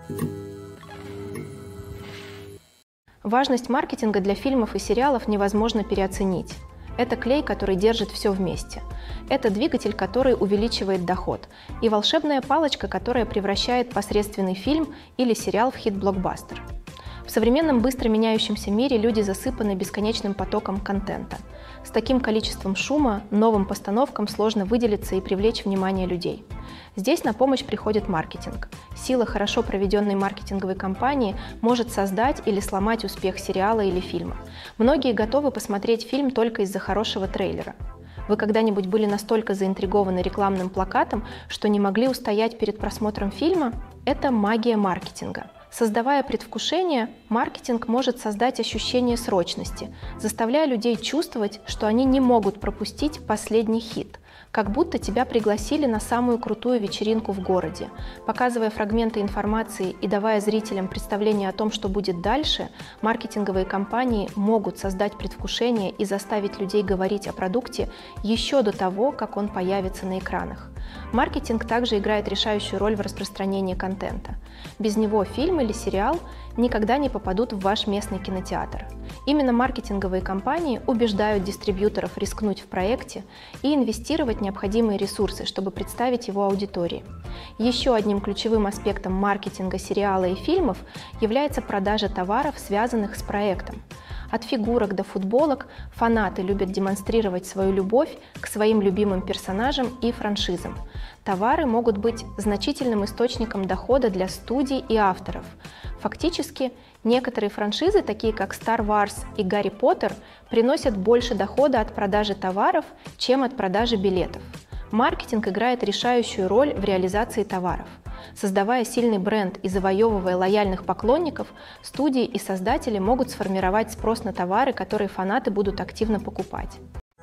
Важность маркетинга для фильмов и сериалов невозможно переоценить. Это клей, который держит все вместе. Это двигатель, который увеличивает доход. И волшебная палочка, которая превращает посредственный фильм или сериал в хит-блокбастер. В современном быстро меняющемся мире люди засыпаны бесконечным потоком контента. С таким количеством шума новым постановкам сложно выделиться и привлечь внимание людей. Здесь на помощь приходит маркетинг. Сила хорошо проведенной маркетинговой кампании может создать или сломать успех сериала или фильма. Многие готовы посмотреть фильм только из-за хорошего трейлера. Вы когда-нибудь были настолько заинтригованы рекламным плакатом, что не могли устоять перед просмотром фильма? Это магия маркетинга. Создавая предвкушение, маркетинг может создать ощущение срочности, заставляя людей чувствовать, что они не могут пропустить последний хит, как будто тебя пригласили на самую крутую вечеринку в городе. Показывая фрагменты информации и давая зрителям представление о том, что будет дальше, маркетинговые компании могут создать предвкушение и заставить людей говорить о продукте еще до того, как он появится на экранах. Маркетинг также играет решающую роль в распространении контента. Без него фильм или сериал никогда не попадут в ваш местный кинотеатр. Именно маркетинговые компании убеждают дистрибьюторов рискнуть в проекте и инвестировать необходимые ресурсы, чтобы представить его аудитории. Еще одним ключевым аспектом маркетинга сериала и фильмов является продажа товаров, связанных с проектом. От фигурок до футболок фанаты любят демонстрировать свою любовь к своим любимым персонажам и франшизам. Товары могут быть значительным источником дохода для студий и авторов. Фактически, некоторые франшизы, такие как Star Wars и Гарри Поттер, приносят больше дохода от продажи товаров, чем от продажи билетов. Маркетинг играет решающую роль в реализации товаров. Создавая сильный бренд и завоевывая лояльных поклонников, студии и создатели могут сформировать спрос на товары, которые фанаты будут активно покупать.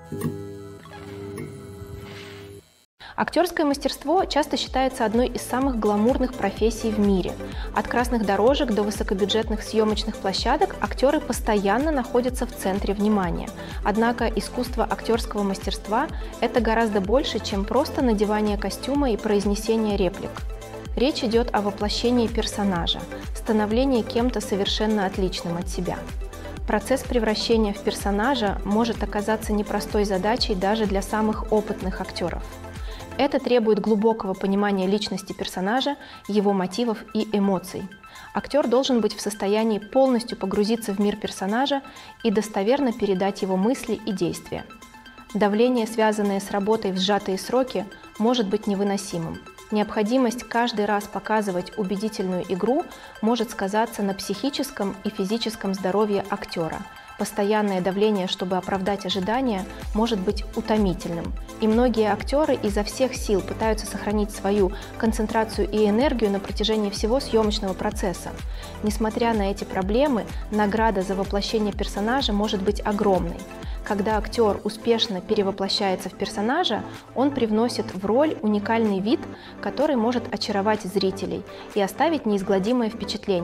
Актерское мастерство часто считается одной из самых гламурных профессий в мире. От красных дорожек до высокобюджетных съемочных площадок актеры постоянно находятся в центре внимания. Однако искусство актерского мастерства – это гораздо больше, чем просто надевание костюма и произнесение реплик. Речь идет о воплощении персонажа, становлении кем-то совершенно отличным от себя. Процесс превращения в персонажа может оказаться непростой задачей даже для самых опытных актеров. Это требует глубокого понимания личности персонажа, его мотивов и эмоций. Актер должен быть в состоянии полностью погрузиться в мир персонажа и достоверно передать его мысли и действия. Давление, связанное с работой в сжатые сроки, может быть невыносимым. Необходимость каждый раз показывать убедительную игру может сказаться на психическом и физическом здоровье актера. Постоянное давление, чтобы оправдать ожидания, может быть утомительным. И многие актеры изо всех сил пытаются сохранить свою концентрацию и энергию на протяжении всего съемочного процесса. Несмотря на эти проблемы, награда за воплощение персонажа может быть огромной. Когда актер успешно перевоплощается в персонажа, он привносит в роль уникальный вид, который может очаровать зрителей и оставить неизгладимое впечатление.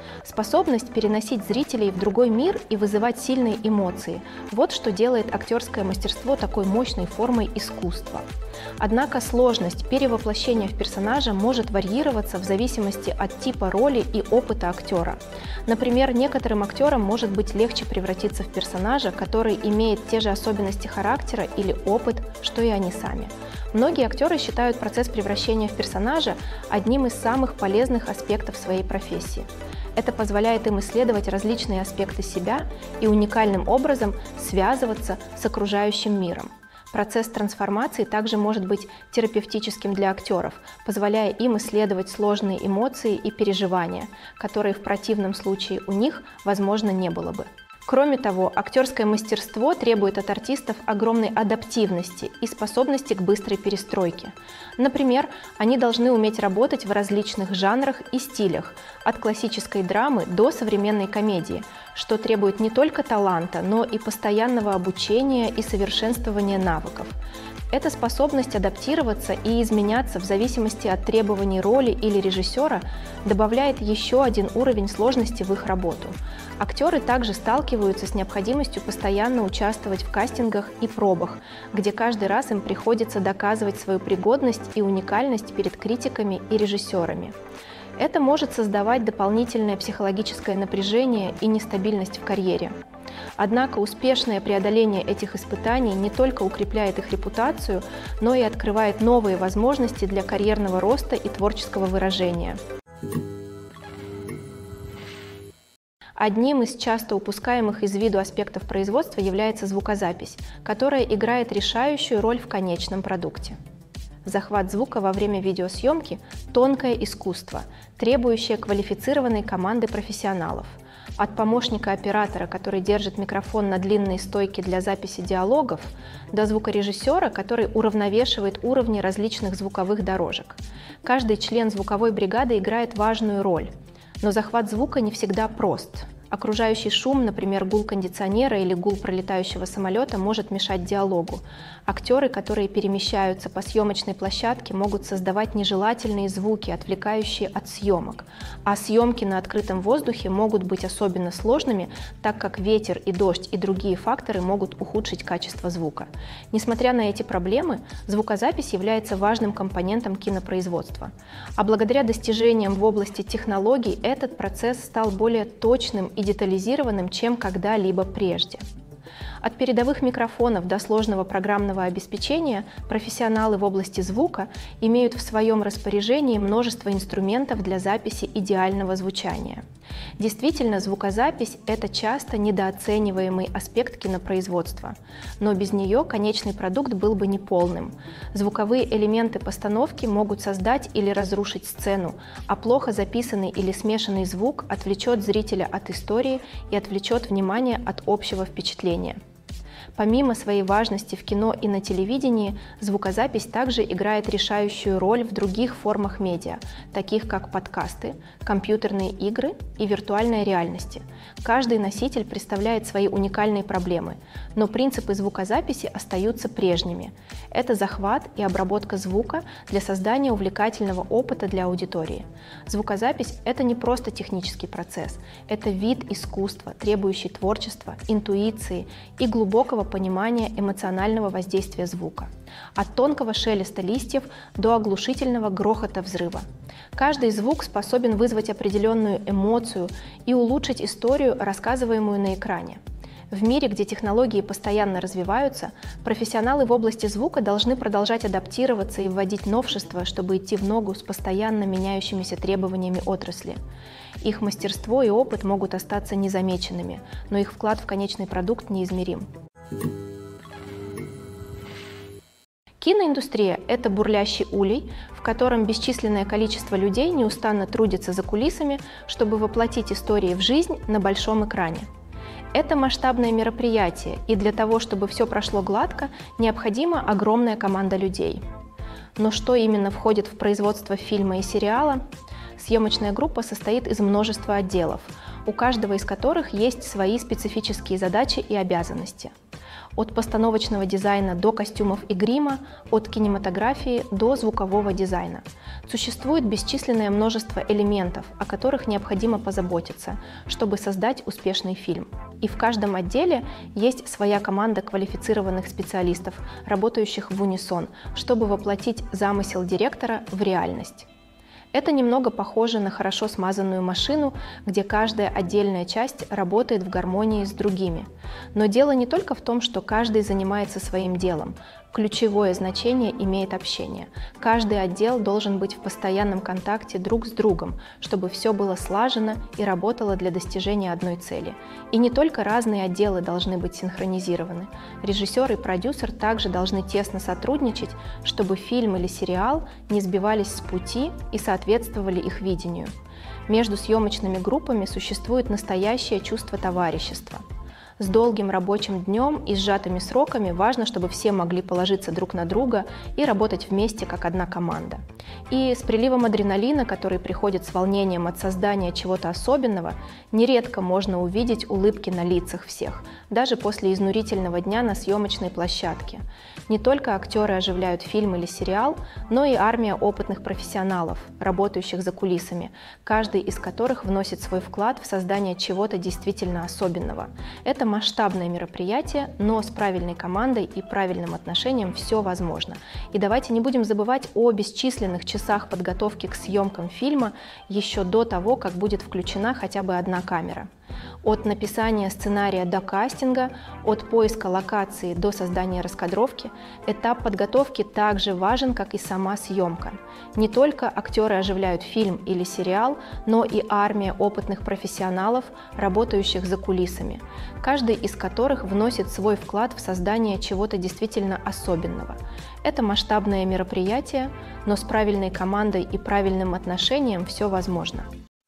Способность переносить зрителей в другой мир и вызывать сильные эмоции – вот что делает актерское мастерство такой мощной формой искусства. Однако сложность перевоплощения в персонажа может варьироваться в зависимости от типа роли и опыта актера. Например, некоторым актерам может быть легче превратиться в персонажа, который имеет те же особенности характера или опыт, что и они сами. Многие актеры считают процесс превращения в персонажа одним из самых полезных аспектов своей профессии. Это позволяет им исследовать различные аспекты себя и уникальным образом связываться с окружающим миром. Процесс трансформации также может быть терапевтическим для актеров, позволяя им исследовать сложные эмоции и переживания, которые в противном случае у них, возможно, не было бы. Кроме того, актерское мастерство требует от артистов огромной адаптивности и способности к быстрой перестройке. Например, они должны уметь работать в различных жанрах и стилях, от классической драмы до современной комедии, что требует не только таланта, но и постоянного обучения и совершенствования навыков. Эта способность адаптироваться и изменяться в зависимости от требований роли или режиссера добавляет еще один уровень сложности в их работу. Актеры также сталкиваются с необходимостью постоянно участвовать в кастингах и пробах, где каждый раз им приходится доказывать свою пригодность и уникальность перед критиками и режиссерами. Это может создавать дополнительное психологическое напряжение и нестабильность в карьере. Однако успешное преодоление этих испытаний не только укрепляет их репутацию, но и открывает новые возможности для карьерного роста и творческого выражения. Одним из часто упускаемых из виду аспектов производства является звукозапись, которая играет решающую роль в конечном продукте. Захват звука во время видеосъемки – тонкое искусство, требующее квалифицированной команды профессионалов. От помощника оператора, который держит микрофон на длинной стойке для записи диалогов, до звукорежиссера, который уравновешивает уровни различных звуковых дорожек. Каждый член звуковой бригады играет важную роль, но захват звука не всегда прост. Окружающий шум, например, гул кондиционера или гул пролетающего самолета, может мешать диалогу. Актеры, которые перемещаются по съемочной площадке, могут создавать нежелательные звуки, отвлекающие от съемок. А съемки на открытом воздухе могут быть особенно сложными, так как ветер и дождь и другие факторы могут ухудшить качество звука. Несмотря на эти проблемы, звукозапись является важным компонентом кинопроизводства. А благодаря достижениям в области технологий этот процесс стал более точным и детализированным, чем когда-либо прежде. От передовых микрофонов до сложного программного обеспечения профессионалы в области звука имеют в своем распоряжении множество инструментов для записи идеального звучания. Действительно, звукозапись – это часто недооцениваемый аспект кинопроизводства, но без нее конечный продукт был бы неполным. Звуковые элементы постановки могут создать или разрушить сцену, а плохо записанный или смешанный звук отвлечет зрителя от истории и отвлечет внимание от общего впечатления. Помимо своей важности в кино и на телевидении, звукозапись также играет решающую роль в других формах медиа, таких как подкасты, компьютерные игры и виртуальная реальность. Каждый носитель представляет свои уникальные проблемы, но принципы звукозаписи остаются прежними. Это захват и обработка звука для создания увлекательного опыта для аудитории. Звукозапись – это не просто технический процесс, это вид искусства, требующий творчества, интуиции и глубокого понимания эмоционального воздействия звука. От тонкого шелеста листьев до оглушительного грохота взрыва. Каждый звук способен вызвать определенную эмоцию и улучшить историю, рассказываемую на экране. В мире, где технологии постоянно развиваются, профессионалы в области звука должны продолжать адаптироваться и вводить новшества, чтобы идти в ногу с постоянно меняющимися требованиями отрасли. Их мастерство и опыт могут остаться незамеченными, но их вклад в конечный продукт неизмерим. Киноиндустрия – это бурлящий улей, в котором бесчисленное количество людей неустанно трудится за кулисами, чтобы воплотить истории в жизнь на большом экране. Это масштабное мероприятие, и для того, чтобы все прошло гладко, необходима огромная команда людей. Но что именно входит в производство фильма и сериала? Съемочная группа состоит из множества отделов, у каждого из которых есть свои специфические задачи и обязанности. от постановочного дизайна до костюмов и грима, от кинематографии до звукового дизайна. Существует бесчисленное множество элементов, о которых необходимо позаботиться, чтобы создать успешный фильм. И в каждом отделе есть своя команда квалифицированных специалистов, работающих в унисон, чтобы воплотить замысел директора в реальность. Это немного похоже на хорошо смазанную машину, где каждая отдельная часть работает в гармонии с другими. Но дело не только в том, что каждый занимается своим делом. Ключевое значение имеет общение. Каждый отдел должен быть в постоянном контакте друг с другом, чтобы все было слажено и работало для достижения одной цели. И не только разные отделы должны быть синхронизированы. Режиссер и продюсер также должны тесно сотрудничать, чтобы фильм или сериал не сбивались с пути и соответствовали их видению. Между съемочными группами существует настоящее чувство товарищества. С долгим рабочим днем и сжатыми сроками важно, чтобы все могли положиться друг на друга и работать вместе как одна команда. И с приливом адреналина, который приходит с волнением от создания чего-то особенного, нередко можно увидеть улыбки на лицах всех, даже после изнурительного дня на съемочной площадке. Не только актеры оживляют фильм или сериал, но и армия опытных профессионалов, работающих за кулисами, каждый из которых вносит свой вклад в создание чего-то действительно особенного. Это масштабное мероприятие, но с правильной командой и правильным отношением все возможно. И давайте не будем забывать о бесчисленных часах подготовки к съемкам фильма еще до того, как будет включена хотя бы одна камера. От написания сценария до кастинга, от поиска локации до создания раскадровки, этап подготовки также важен, как и сама съемка. Не только актеры оживляют фильм или сериал, но и армия опытных профессионалов, работающих за кулисами, каждый из которых вносит свой вклад в создание чего-то действительно особенного. Это масштабное мероприятие, но с правильной командой и правильным отношением все возможно.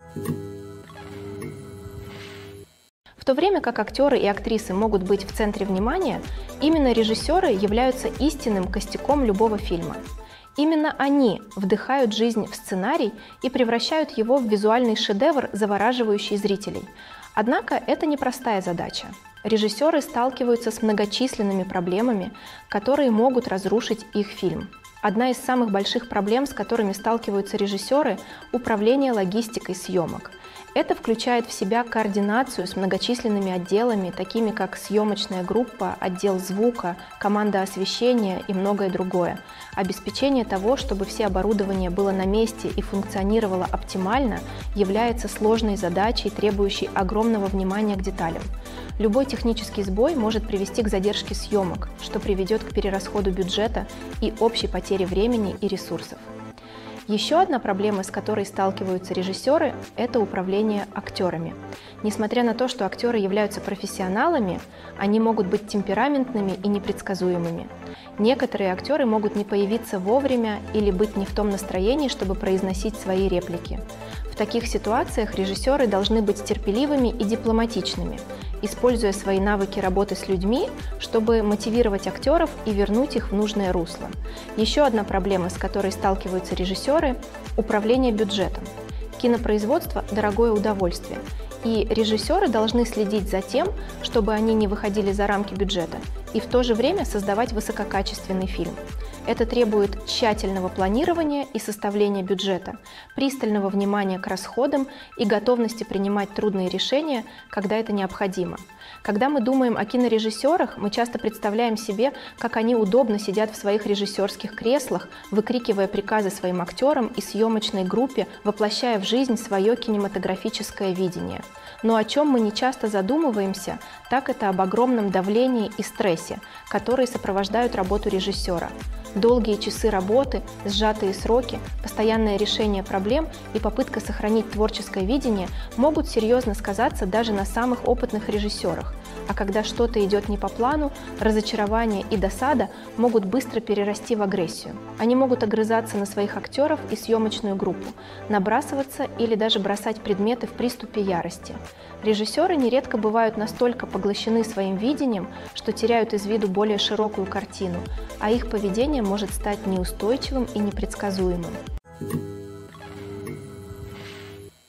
В то время как актеры и актрисы могут быть в центре внимания, именно режиссеры являются истинным костяком любого фильма. Именно они вдыхают жизнь в сценарий и превращают его в визуальный шедевр, завораживающий зрителей. Однако это непростая задача. Режиссеры сталкиваются с многочисленными проблемами, которые могут разрушить их фильм. Одна из самых больших проблем, с которыми сталкиваются режиссеры – управление логистикой съемок. Это включает в себя координацию с многочисленными отделами, такими как съемочная группа, отдел звука, команда освещения и многое другое. Обеспечение того, чтобы все оборудование было на месте и функционировало оптимально, является сложной задачей, требующей огромного внимания к деталям. Любой технический сбой может привести к задержке съемок, что приведет к перерасходу бюджета и общей потере времени и ресурсов. Еще одна проблема, с которой сталкиваются режиссеры, это управление актерами. Несмотря на то, что актеры являются профессионалами, они могут быть темпераментными и непредсказуемыми. Некоторые актеры могут не появиться вовремя или быть не в том настроении, чтобы произносить свои реплики. В таких ситуациях режиссеры должны быть терпеливыми и дипломатичными, используя свои навыки работы с людьми, чтобы мотивировать актеров и вернуть их в нужное русло. Еще одна проблема, с которой сталкиваются режиссеры – управление бюджетом. Кинопроизводство – дорогое удовольствие, и режиссеры должны следить за тем, чтобы они не выходили за рамки бюджета, и в то же время создавать высококачественный фильм. Это требует тщательного планирования и составления бюджета, пристального внимания к расходам и готовности принимать трудные решения, когда это необходимо. Когда мы думаем о кинорежиссерах, мы часто представляем себе, как они удобно сидят в своих режиссерских креслах, выкрикивая приказы своим актерам и съемочной группе, воплощая в жизнь свое кинематографическое видение. Но о чем мы не часто задумываемся, так это об огромном давлении и стрессе, которые сопровождают работу режиссера. Долгие часы работы, сжатые сроки, постоянное решение проблем и попытка сохранить творческое видение могут серьезно сказаться даже на самых опытных режиссерах. А когда что-то идет не по плану, разочарование и досада могут быстро перерасти в агрессию. Они могут огрызаться на своих актеров и съемочную группу, набрасываться или даже бросать предметы в приступе ярости. Режиссеры нередко бывают настолько поглощены своим видением, что теряют из виду более широкую картину, а их поведение может стать неустойчивым и непредсказуемым.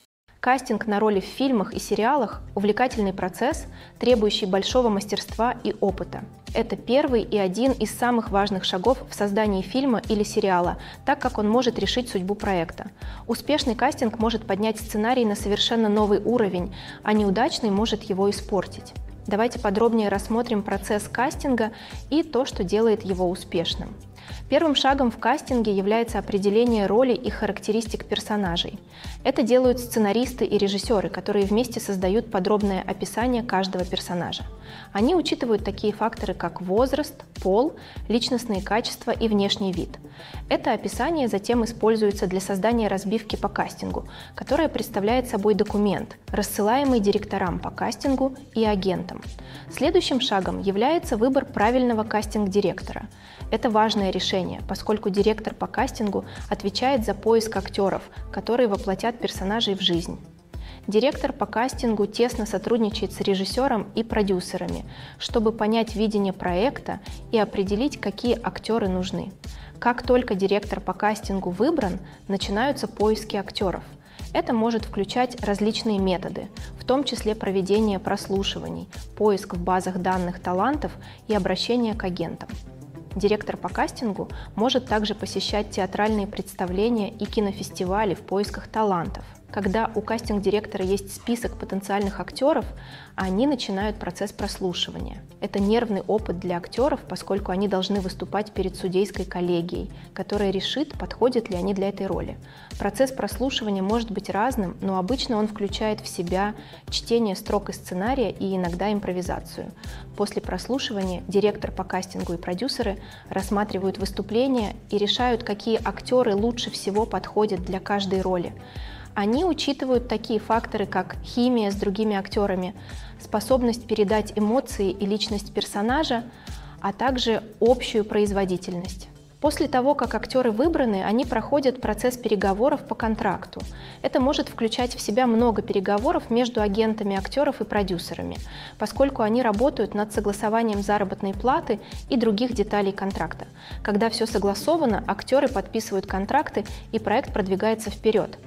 Кастинг на роли в фильмах и сериалах – увлекательный процесс, требующий большого мастерства и опыта. Это первый и один из самых важных шагов в создании фильма или сериала, так как он может решить судьбу проекта. Успешный кастинг может поднять сценарий на совершенно новый уровень, а неудачный может его испортить. Давайте подробнее рассмотрим процесс кастинга и то, что делает его успешным. Первым шагом в кастинге является определение роли и характеристик персонажей. Это делают сценаристы и режиссеры, которые вместе создают подробное описание каждого персонажа. Они учитывают такие факторы, как возраст, пол, личностные качества и внешний вид. Это описание затем используется для создания разбивки по кастингу, которая представляет собой документ, рассылаемый директорам по кастингу и агентам. Следующим шагом является выбор правильного кастинг-директора. Это важное решение, поскольку директор по кастингу отвечает за поиск актеров, которые воплотят персонажей в жизнь. Директор по кастингу тесно сотрудничает с режиссером и продюсерами, чтобы понять видение проекта и определить, какие актеры нужны. Как только директор по кастингу выбран, начинаются поиски актеров. Это может включать различные методы, в том числе проведение прослушиваний, поиск в базах данных талантов и обращение к агентам. Директор по кастингу может также посещать театральные представления и кинофестивали в поисках талантов. Когда у кастинг-директора есть список потенциальных актеров, они начинают процесс прослушивания. Это нервный опыт для актеров, поскольку они должны выступать перед судейской коллегией, которая решит, подходят ли они для этой роли. Процесс прослушивания может быть разным, но обычно он включает в себя чтение строк из сценария и иногда импровизацию. После прослушивания директор по кастингу и продюсеры рассматривают выступления и решают, какие актеры лучше всего подходят для каждой роли. Они учитывают такие факторы, как химия с другими актерами, способность передать эмоции и личность персонажа, а также общую производительность. После того, как актеры выбраны, они проходят процесс переговоров по контракту. Это может включать в себя много переговоров между агентами актеров и продюсерами, поскольку они работают над согласованием заработной платы и других деталей контракта. Когда все согласовано, актеры подписывают контракты, и проект продвигается вперед.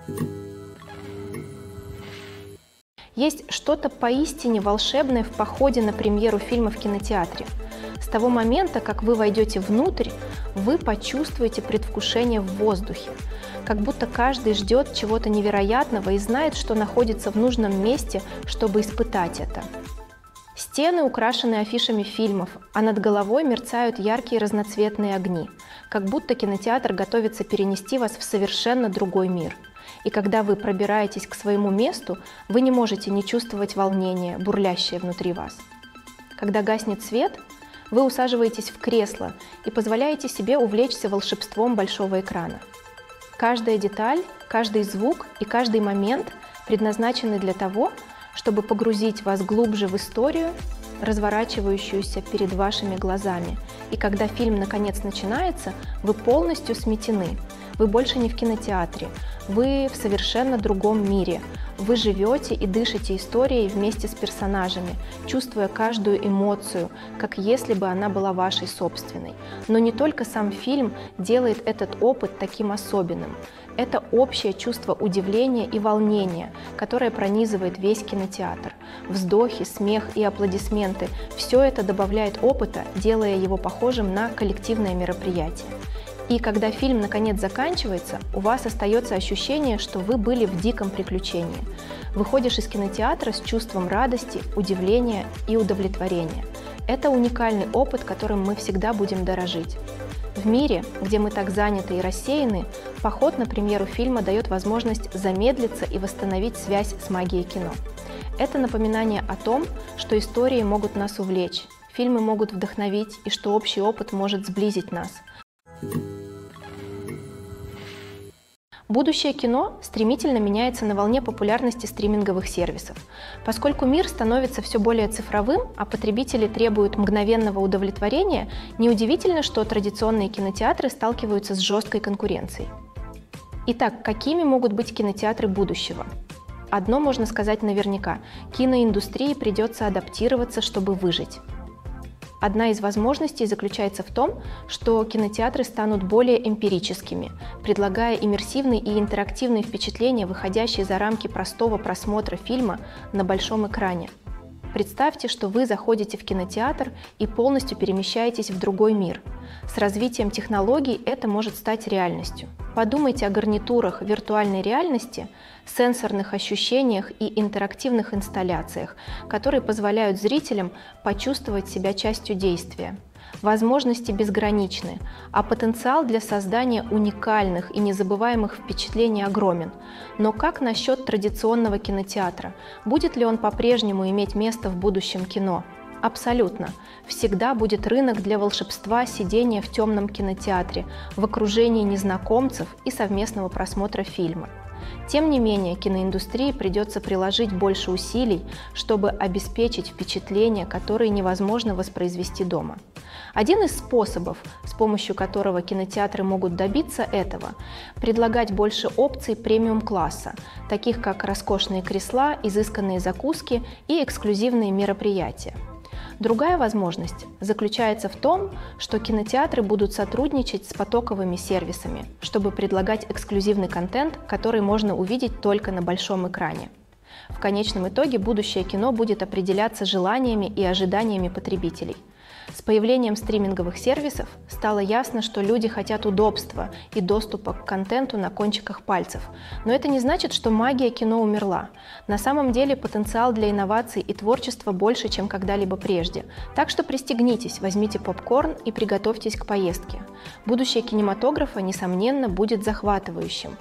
Есть что-то поистине волшебное в походе на премьеру фильма в кинотеатре. С того момента, как вы войдете внутрь, вы почувствуете предвкушение в воздухе, как будто каждый ждет чего-то невероятного и знает, что находится в нужном месте, чтобы испытать это. Стены украшены афишами фильмов, а над головой мерцают яркие разноцветные огни, как будто кинотеатр готовится перенести вас в совершенно другой мир. И когда вы пробираетесь к своему месту, вы не можете не чувствовать волнение, бурлящее внутри вас. Когда гаснет свет, вы усаживаетесь в кресло и позволяете себе увлечься волшебством большого экрана. Каждая деталь, каждый звук и каждый момент предназначены для того, чтобы погрузить вас глубже в историю, разворачивающуюся перед вашими глазами. И когда фильм наконец начинается, вы полностью сметены. Вы больше не в кинотеатре, вы в совершенно другом мире. Вы живете и дышите историей вместе с персонажами, чувствуя каждую эмоцию, как если бы она была вашей собственной. Но не только сам фильм делает этот опыт таким особенным. Это общее чувство удивления и волнения, которое пронизывает весь кинотеатр. Вздохи, смех и аплодисменты – все это добавляет опыта, делая его похожим на коллективное мероприятие. И когда фильм наконец заканчивается, у вас остается ощущение, что вы были в диком приключении. Выходишь из кинотеатра с чувством радости, удивления и удовлетворения. Это уникальный опыт, которым мы всегда будем дорожить. В мире, где мы так заняты и рассеяны, поход на премьеру фильма дает возможность замедлиться и восстановить связь с магией кино. Это напоминание о том, что истории могут нас увлечь, фильмы могут вдохновить и что общий опыт может сблизить нас. Будущее кино стремительно меняется на волне популярности стриминговых сервисов. Поскольку мир становится все более цифровым, а потребители требуют мгновенного удовлетворения, неудивительно, что традиционные кинотеатры сталкиваются с жесткой конкуренцией. Итак, какими могут быть кинотеатры будущего? Одно можно сказать наверняка – киноиндустрии придется адаптироваться, чтобы выжить. Одна из возможностей заключается в том, что кинотеатры станут более эмпирическими, предлагая иммерсивные и интерактивные впечатления, выходящие за рамки простого просмотра фильма на большом экране. Представьте, что вы заходите в кинотеатр и полностью перемещаетесь в другой мир. С развитием технологий это может стать реальностью. Подумайте о гарнитурах виртуальной реальности, сенсорных ощущениях и интерактивных инсталляциях, которые позволяют зрителям почувствовать себя частью действия. Возможности безграничны, а потенциал для создания уникальных и незабываемых впечатлений огромен. Но как насчет традиционного кинотеатра? Будет ли он по-прежнему иметь место в будущем кино? Абсолютно. Всегда будет рынок для волшебства сидения в темном кинотеатре, в окружении незнакомцев и совместного просмотра фильма. Тем не менее, киноиндустрии придется приложить больше усилий, чтобы обеспечить впечатления, которые невозможно воспроизвести дома. Один из способов, с помощью которого кинотеатры могут добиться этого, предлагать больше опций премиум-класса, таких как роскошные кресла, изысканные закуски и эксклюзивные мероприятия. Другая возможность заключается в том, что кинотеатры будут сотрудничать с потоковыми сервисами, чтобы предлагать эксклюзивный контент, который можно увидеть только на большом экране. В конечном итоге будущее кино будет определяться желаниями и ожиданиями потребителей. С появлением стриминговых сервисов стало ясно, что люди хотят удобства и доступа к контенту на кончиках пальцев. Но это не значит, что магия кино умерла. На самом деле потенциал для инноваций и творчества больше, чем когда-либо прежде. Так что пристегнитесь, возьмите попкорн и приготовьтесь к поездке. Будущее кинематографа, несомненно, будет захватывающим.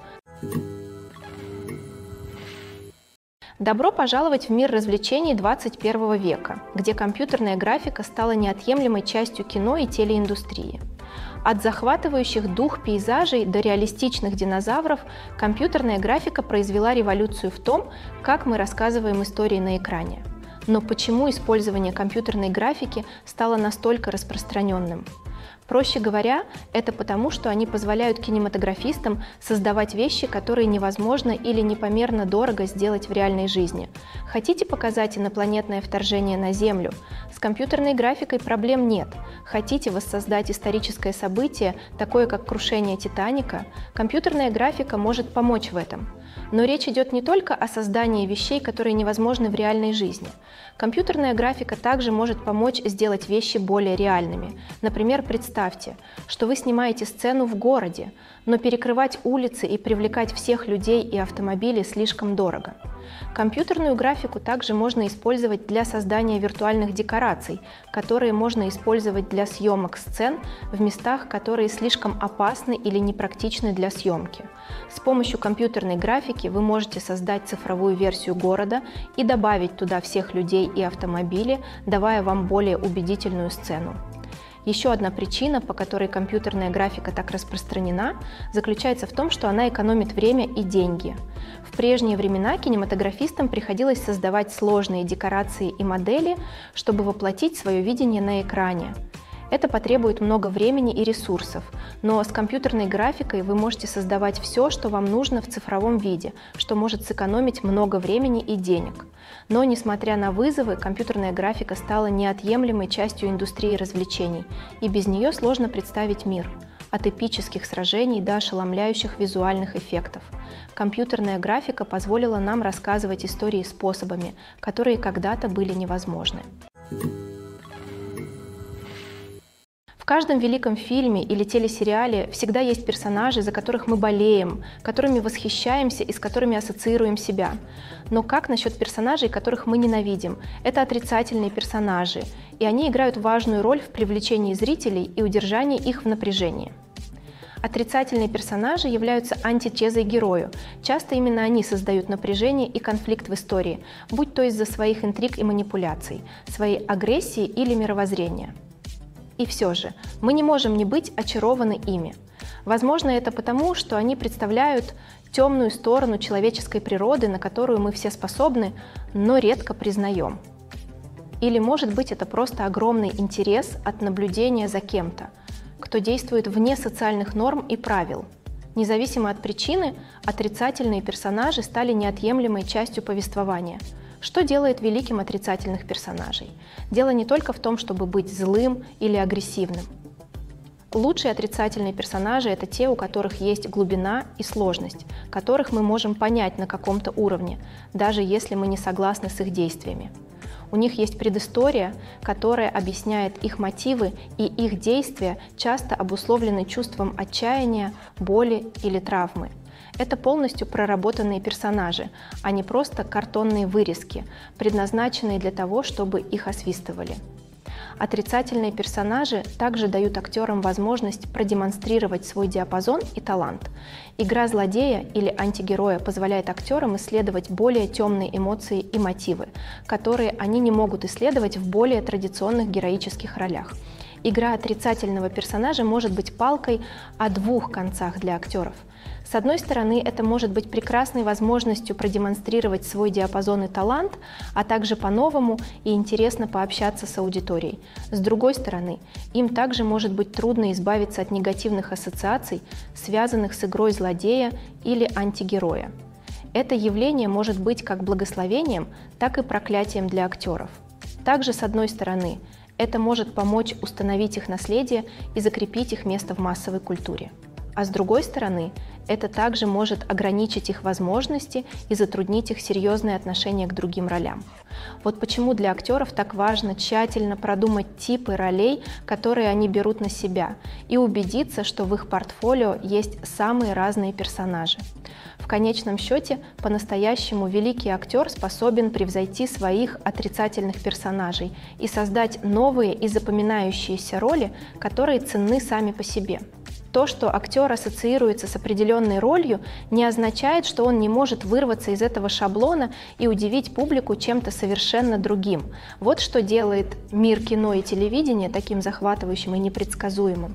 Добро пожаловать в мир развлечений 21 века, где компьютерная графика стала неотъемлемой частью кино и телеиндустрии. От захватывающих дух пейзажей до реалистичных динозавров компьютерная графика произвела революцию в том, как мы рассказываем истории на экране. Но почему использование компьютерной графики стало настолько распространенным? Проще говоря, это потому, что они позволяют кинематографистам создавать вещи, которые невозможно или непомерно дорого сделать в реальной жизни. Хотите показать инопланетное вторжение на Землю? С компьютерной графикой проблем нет. Хотите воссоздать историческое событие, такое как крушение Титаника? Компьютерная графика может помочь в этом. Но речь идет не только о создании вещей, которые невозможны в реальной жизни. Компьютерная графика также может помочь сделать вещи более реальными. Например, представьте, что вы снимаете сцену в городе, но перекрывать улицы и привлекать всех людей и автомобили слишком дорого. Компьютерную графику также можно использовать для создания виртуальных декораций, которые можно использовать для съемок сцен в местах, которые слишком опасны или непрактичны для съемки. С помощью компьютерной графики вы можете создать цифровую версию города и добавить туда всех людей и автомобили, давая вам более убедительную сцену. Еще одна причина, по которой компьютерная графика так распространена, заключается в том, что она экономит время и деньги. В прежние времена кинематографистам приходилось создавать сложные декорации и модели, чтобы воплотить свое видение на экране. Это потребует много времени и ресурсов, но с компьютерной графикой вы можете создавать все, что вам нужно в цифровом виде, что может сэкономить много времени и денег. Но, несмотря на вызовы, компьютерная графика стала неотъемлемой частью индустрии развлечений, и без нее сложно представить мир. От эпических сражений до ошеломляющих визуальных эффектов. Компьютерная графика позволила нам рассказывать истории способами, которые когда-то были невозможны. В каждом великом фильме или телесериале всегда есть персонажи, за которых мы болеем, которыми восхищаемся и с которыми ассоциируем себя. Но как насчет персонажей, которых мы ненавидим? Это отрицательные персонажи, и они играют важную роль в привлечении зрителей и удержании их в напряжении. Отрицательные персонажи являются антитезой герою. Часто именно они создают напряжение и конфликт в истории, будь то из-за своих интриг и манипуляций, своей агрессии или мировоззрения. И все же, мы не можем не быть очарованы ими. Возможно, это потому, что они представляют темную сторону человеческой природы, на которую мы все способны, но редко признаем. Или, может быть, это просто огромный интерес от наблюдения за кем-то, кто действует вне социальных норм и правил. Независимо от причины, отрицательные персонажи стали неотъемлемой частью повествования. Что делает великим отрицательных персонажей? Дело не только в том, чтобы быть злым или агрессивным. Лучшие отрицательные персонажи – это те, у которых есть глубина и сложность, которых мы можем понять на каком-то уровне, даже если мы не согласны с их действиями. У них есть предыстория, которая объясняет их мотивы, и их действия часто обусловлены чувством отчаяния, боли или травмы. Это полностью проработанные персонажи, а не просто картонные вырезки, предназначенные для того, чтобы их освистывали. Отрицательные персонажи также дают актерам возможность продемонстрировать свой диапазон и талант. Игра злодея или антигероя позволяет актерам исследовать более темные эмоции и мотивы, которые они не могут исследовать в более традиционных героических ролях. Игра отрицательного персонажа может быть палкой о двух концах для актеров. С одной стороны, это может быть прекрасной возможностью продемонстрировать свой диапазон и талант, а также по-новому и интересно пообщаться с аудиторией. С другой стороны, им также может быть трудно избавиться от негативных ассоциаций, связанных с игрой злодея или антигероя. Это явление может быть как благословением, так и проклятием для актеров. Также, с одной стороны, это может помочь установить их наследие и закрепить их место в массовой культуре. А с другой стороны, это также может ограничить их возможности и затруднить их серьезное отношение к другим ролям. Вот почему для актеров так важно тщательно продумать типы ролей, которые они берут на себя, и убедиться, что в их портфолио есть самые разные персонажи. В конечном счете, по-настоящему великий актер способен превзойти своих отрицательных персонажей и создать новые и запоминающиеся роли, которые ценны сами по себе. То, что актер ассоциируется с определенной ролью, не означает, что он не может вырваться из этого шаблона и удивить публику чем-то совершенно другим. Вот что делает мир кино и телевидения таким захватывающим и непредсказуемым.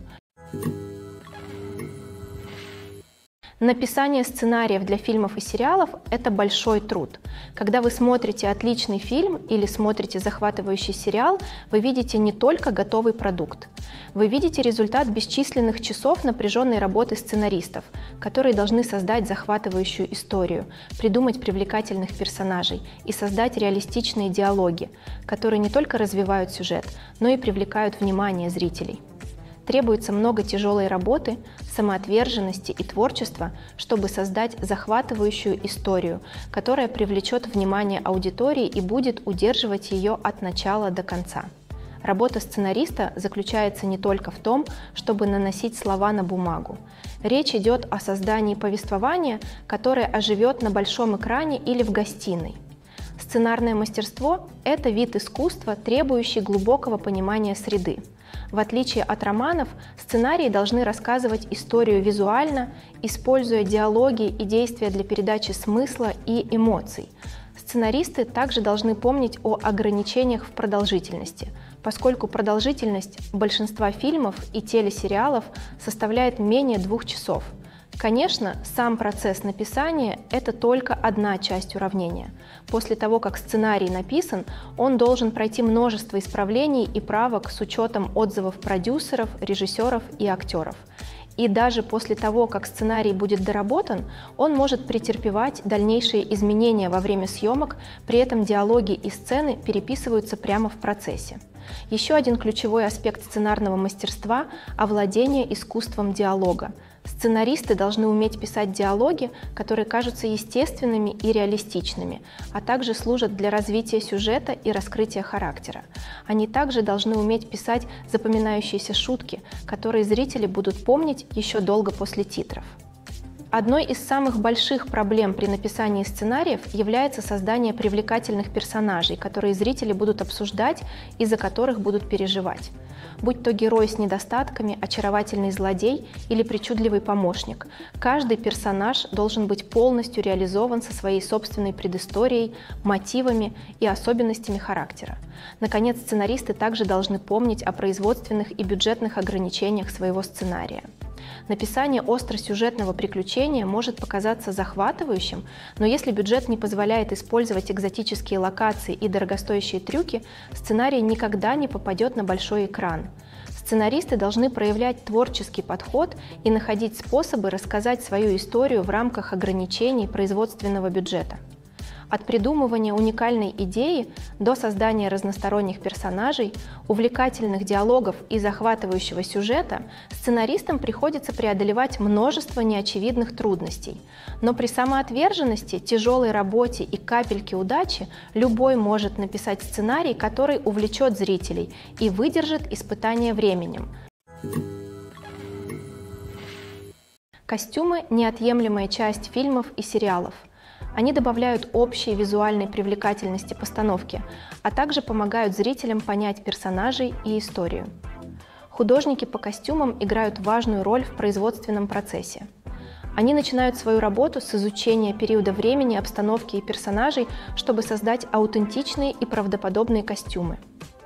Написание сценариев для фильмов и сериалов – это большой труд. Когда вы смотрите отличный фильм или смотрите захватывающий сериал, вы видите не только готовый продукт. Вы видите результат бесчисленных часов напряженной работы сценаристов, которые должны создать захватывающую историю, придумать привлекательных персонажей и создать реалистичные диалоги, которые не только развивают сюжет, но и привлекают внимание зрителей. Требуется много тяжелой работы, самоотверженности и творчества, чтобы создать захватывающую историю, которая привлечет внимание аудитории и будет удерживать ее от начала до конца. Работа сценариста заключается не только в том, чтобы наносить слова на бумагу. Речь идет о создании повествования, которое оживет на большом экране или в гостиной. Сценарное мастерство – это вид искусства, требующий глубокого понимания среды. В отличие от романов, сценарии должны рассказывать историю визуально, используя диалоги и действия для передачи смысла и эмоций. Сценаристы также должны помнить о ограничениях в продолжительности, поскольку продолжительность большинства фильмов и телесериалов составляет менее 2 часов. Конечно, сам процесс написания – это только одна часть уравнения. После того, как сценарий написан, он должен пройти множество исправлений и правок с учетом отзывов продюсеров, режиссеров и актеров. И даже после того, как сценарий будет доработан, он может претерпевать дальнейшие изменения во время съемок, при этом диалоги и сцены переписываются прямо в процессе. Еще один ключевой аспект сценарного мастерства – овладение искусством диалога. Сценаристы должны уметь писать диалоги, которые кажутся естественными и реалистичными, а также служат для развития сюжета и раскрытия характера. Они также должны уметь писать запоминающиеся шутки, которые зрители будут помнить еще долго после титров. Одной из самых больших проблем при написании сценариев является создание привлекательных персонажей, которые зрители будут обсуждать и за которых будут переживать. Будь то герой с недостатками, очаровательный злодей или причудливый помощник, каждый персонаж должен быть полностью реализован со своей собственной предысторией, мотивами и особенностями характера. Наконец, сценаристы также должны помнить о производственных и бюджетных ограничениях своего сценария. Написание остросюжетного приключения может показаться захватывающим, но если бюджет не позволяет использовать экзотические локации и дорогостоящие трюки, сценарий никогда не попадет на большой экран. Сценаристы должны проявлять творческий подход и находить способы рассказать свою историю в рамках ограничений производственного бюджета. От придумывания уникальной идеи до создания разносторонних персонажей, увлекательных диалогов и захватывающего сюжета сценаристам приходится преодолевать множество неочевидных трудностей. Но при самоотверженности, тяжелой работе и капельке удачи любой может написать сценарий, который увлечет зрителей и выдержит испытание временем. Костюмы – неотъемлемая часть фильмов и сериалов. Они добавляют общей визуальной привлекательности постановки, а также помогают зрителям понять персонажей и историю. Художники по костюмам играют важную роль в производственном процессе. Они начинают свою работу с изучения периода времени, обстановки и персонажей, чтобы создать аутентичные и правдоподобные костюмы.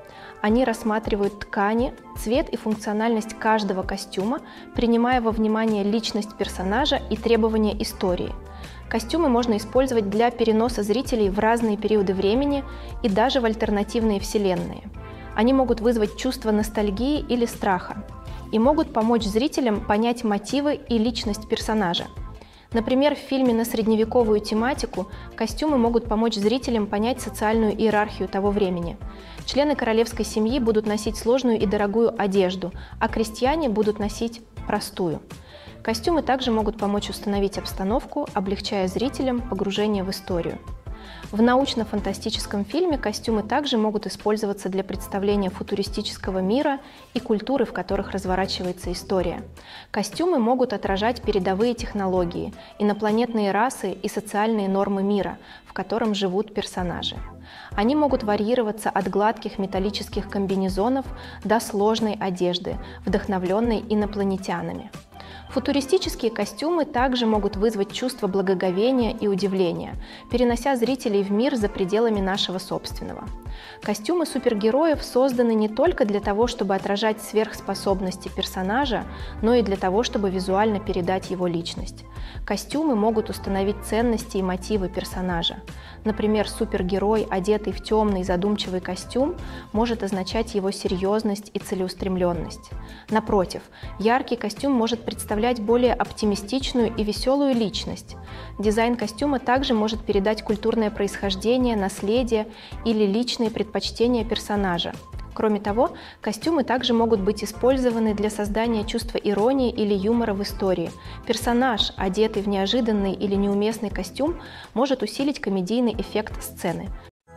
Они рассматривают ткани, цвет и функциональность каждого костюма, принимая во внимание личность персонажа и требования истории. Костюмы можно использовать для переноса зрителей в разные периоды времени и даже в альтернативные вселенные. Они могут вызвать чувство ностальгии или страха и могут помочь зрителям понять мотивы и личность персонажа. Например, в фильме на средневековую тематику костюмы могут помочь зрителям понять социальную иерархию того времени. Члены королевской семьи будут носить сложную и дорогую одежду, а крестьяне будут носить простую. Костюмы также могут помочь установить обстановку, облегчая зрителям погружение в историю. В научно-фантастическом фильме костюмы также могут использоваться для представления футуристического мира и культуры, в которых разворачивается история. Костюмы могут отражать передовые технологии, инопланетные расы и социальные нормы мира, в котором живут персонажи. Они могут варьироваться от гладких металлических комбинезонов до сложной одежды, вдохновленной инопланетянами. Футуристические костюмы также могут вызвать чувство благоговения и удивления, перенося зрителей в мир за пределами нашего собственного. Костюмы супергероев созданы не только для того, чтобы отражать сверхспособности персонажа, но и для того, чтобы визуально передать его личность. Костюмы могут установить ценности и мотивы персонажа. Например, супергерой, одетый в темный задумчивый костюм, может означать его серьезность и целеустремленность. Напротив, яркий костюм может представлять более оптимистичную и веселую личность. Дизайн костюма также может передать культурное происхождение, наследие или личные предпочтения персонажа. Кроме того, костюмы также могут быть использованы для создания чувства иронии или юмора в истории. Персонаж, одетый в неожиданный или неуместный костюм, может усилить комедийный эффект сцены.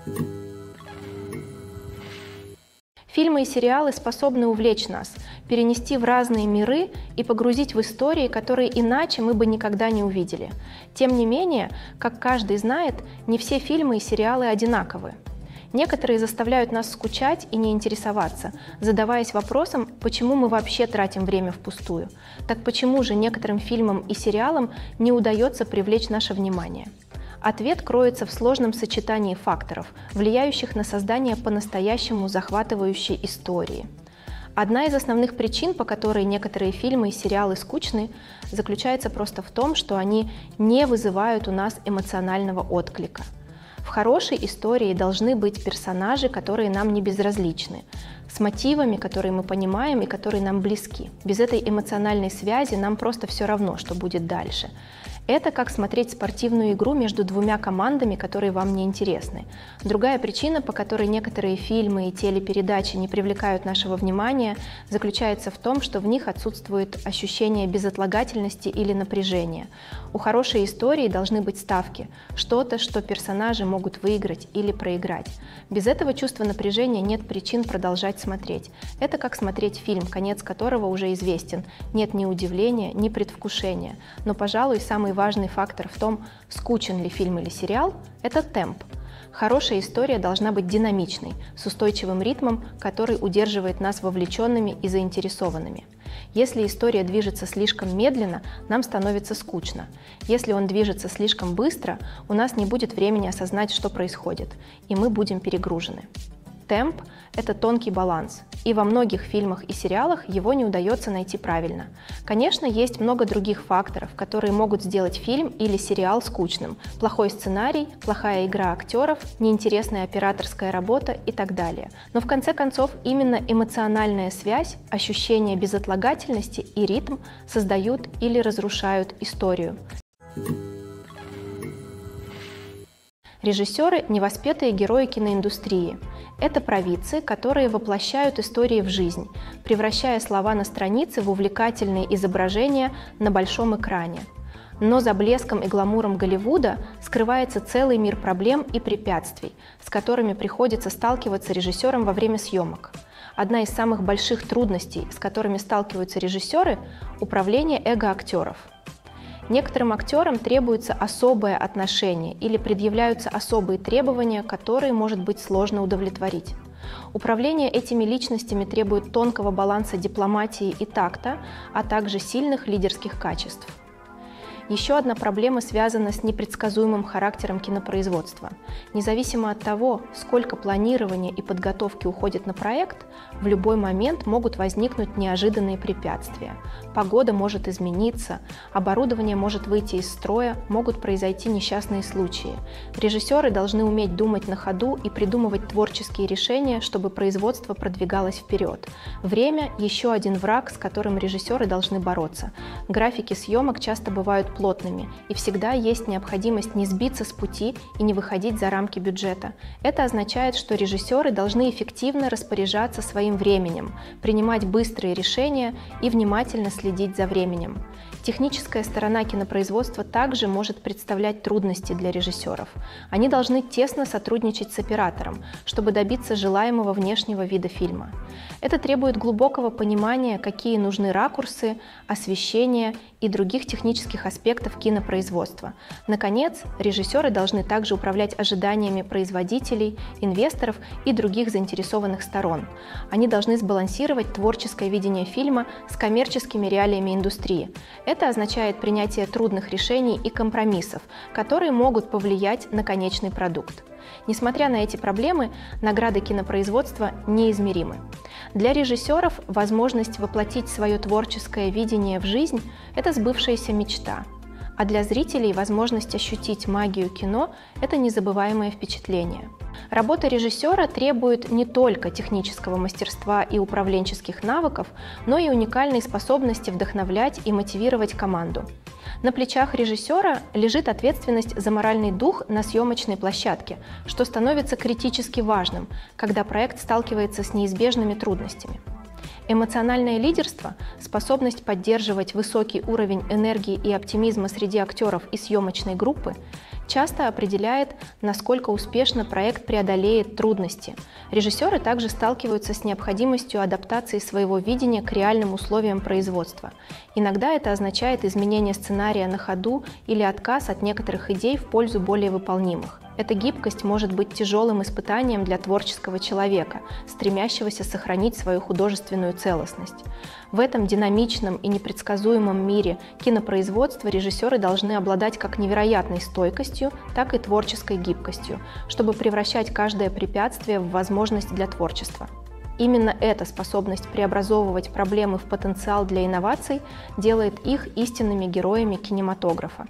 Фильмы и сериалы способны увлечь нас, перенести в разные миры и погрузить в истории, которые иначе мы бы никогда не увидели. Тем не менее, как каждый знает, не все фильмы и сериалы одинаковы. Некоторые заставляют нас скучать и не интересоваться, задаваясь вопросом, почему мы вообще тратим время впустую. Так почему же некоторым фильмам и сериалам не удается привлечь наше внимание? Ответ кроется в сложном сочетании факторов, влияющих на создание по-настоящему захватывающей истории. Одна из основных причин, по которой некоторые фильмы и сериалы скучны, заключается просто в том, что они не вызывают у нас эмоционального отклика. В хорошей истории должны быть персонажи, которые нам не безразличны, с мотивами, которые мы понимаем и которые нам близки. Без этой эмоциональной связи нам просто все равно, что будет дальше. Это как смотреть спортивную игру между двумя командами, которые вам не интересны. Другая причина, по которой некоторые фильмы и телепередачи не привлекают нашего внимания, заключается в том, что в них отсутствует ощущение безотлагательности или напряжения. У хорошей истории должны быть ставки, что-то, что персонажи могут выиграть или проиграть. Без этого чувства напряжения нет причин продолжать смотреть. Это как смотреть фильм, конец которого уже известен. Нет ни удивления, ни предвкушения. Но, пожалуй, самый важный фактор в том, скучен ли фильм или сериал, это темп. Хорошая история должна быть динамичной, с устойчивым ритмом, который удерживает нас вовлеченными и заинтересованными. Если история движется слишком медленно, нам становится скучно. Если он движется слишком быстро, у нас не будет времени осознать, что происходит, и мы будем перегружены. Темп – это тонкий баланс, и во многих фильмах и сериалах его не удается найти правильно. Конечно, есть много других факторов, которые могут сделать фильм или сериал скучным. Плохой сценарий, плохая игра актеров, неинтересная операторская работа и так далее. Но в конце концов именно эмоциональная связь, ощущение безотлагательности и ритм создают или разрушают историю. Режиссеры – невоспетые герои киноиндустрии. Это провидцы, которые воплощают истории в жизнь, превращая слова на странице в увлекательные изображения на большом экране. Но за блеском и гламуром Голливуда скрывается целый мир проблем и препятствий, с которыми приходится сталкиваться режиссерам во время съемок. Одна из самых больших трудностей, с которыми сталкиваются режиссеры – управление эго актеров. Некоторым актерам требуется особое отношение или предъявляются особые требования, которые может быть сложно удовлетворить. Управление этими личностями требует тонкого баланса дипломатии и такта, а также сильных лидерских качеств. Еще одна проблема связана с непредсказуемым характером кинопроизводства. Независимо от того, сколько планирования и подготовки уходит на проект, в любой момент могут возникнуть неожиданные препятствия. Погода может измениться, оборудование может выйти из строя, могут произойти несчастные случаи. Режиссеры должны уметь думать на ходу и придумывать творческие решения, чтобы производство продвигалось вперед. Время – еще один враг, с которым режиссеры должны бороться. Графики съемок часто бывают плотными, и всегда есть необходимость не сбиться с пути и не выходить за рамки бюджета. Это означает, что режиссеры должны эффективно распоряжаться своим временем, принимать быстрые решения и внимательно следить за временем. Техническая сторона кинопроизводства также может представлять трудности для режиссеров. Они должны тесно сотрудничать с оператором, чтобы добиться желаемого внешнего вида фильма. Это требует глубокого понимания, какие нужны ракурсы, освещение и других технических аспектов кинопроизводства. Наконец, режиссеры должны также управлять ожиданиями производителей, инвесторов и других заинтересованных сторон. Они должны сбалансировать творческое видение фильма с коммерческими реалиями индустрии. Это означает принятие трудных решений и компромиссов, которые могут повлиять на конечный продукт. Несмотря на эти проблемы, награды кинопроизводства неизмеримы. Для режиссеров возможность воплотить свое творческое видение в жизнь – это сбывшаяся мечта. А для зрителей возможность ощутить магию кино – это незабываемое впечатление. Работа режиссера требует не только технического мастерства и управленческих навыков, но и уникальной способности вдохновлять и мотивировать команду. На плечах режиссера лежит ответственность за моральный дух на съемочной площадке, что становится критически важным, когда проект сталкивается с неизбежными трудностями. Эмоциональное лидерство, способность поддерживать высокий уровень энергии и оптимизма среди актеров и съемочной группы, часто определяет, насколько успешно проект преодолеет трудности. Режиссеры также сталкиваются с необходимостью адаптации своего видения к реальным условиям производства. Иногда это означает изменение сценария на ходу или отказ от некоторых идей в пользу более выполнимых. Эта гибкость может быть тяжелым испытанием для творческого человека, стремящегося сохранить свою художественную целостность. В этом динамичном и непредсказуемом мире кинопроизводства режиссеры должны обладать как невероятной стойкостью, так и творческой гибкостью, чтобы превращать каждое препятствие в возможность для творчества. Именно эта способность преобразовывать проблемы в потенциал для инноваций делает их истинными героями кинематографа.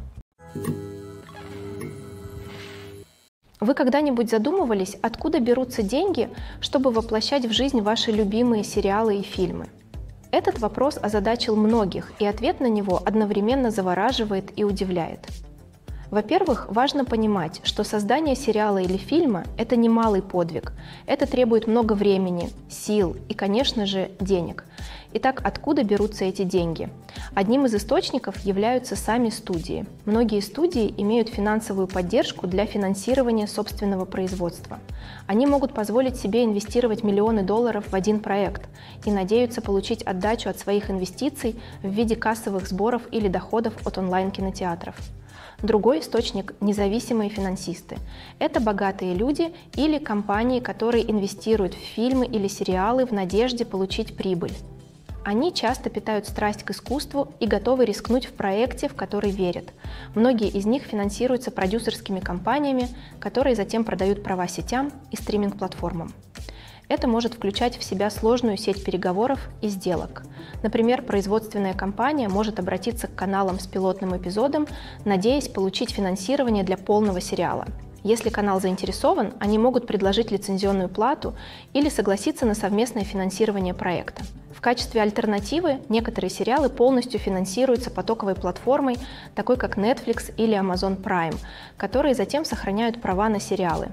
Вы когда-нибудь задумывались, откуда берутся деньги, чтобы воплощать в жизнь ваши любимые сериалы и фильмы? Этот вопрос озадачил многих, и ответ на него одновременно завораживает и удивляет. Во-первых, важно понимать, что создание сериала или фильма – это немалый подвиг. Это требует много времени, сил и, конечно же, денег. Итак, откуда берутся эти деньги? Одним из источников являются сами студии. Многие студии имеют финансовую поддержку для финансирования собственного производства. Они могут позволить себе инвестировать миллионы долларов в один проект и надеются получить отдачу от своих инвестиций в виде кассовых сборов или доходов от онлайн-кинотеатров. Другой источник – независимые финансисты. Это богатые люди или компании, которые инвестируют в фильмы или сериалы в надежде получить прибыль. Они часто питают страсть к искусству и готовы рискнуть в проекте, в который верят. Многие из них финансируются продюсерскими компаниями, которые затем продают права сетям и стриминг-платформам. Это может включать в себя сложную сеть переговоров и сделок. Например, производственная компания может обратиться к каналам с пилотным эпизодом, надеясь получить финансирование для полного сериала. Если канал заинтересован, они могут предложить лицензионную плату или согласиться на совместное финансирование проекта. В качестве альтернативы некоторые сериалы полностью финансируются потоковой платформой, такой как Netflix или Amazon Prime, которые затем сохраняют права на сериалы.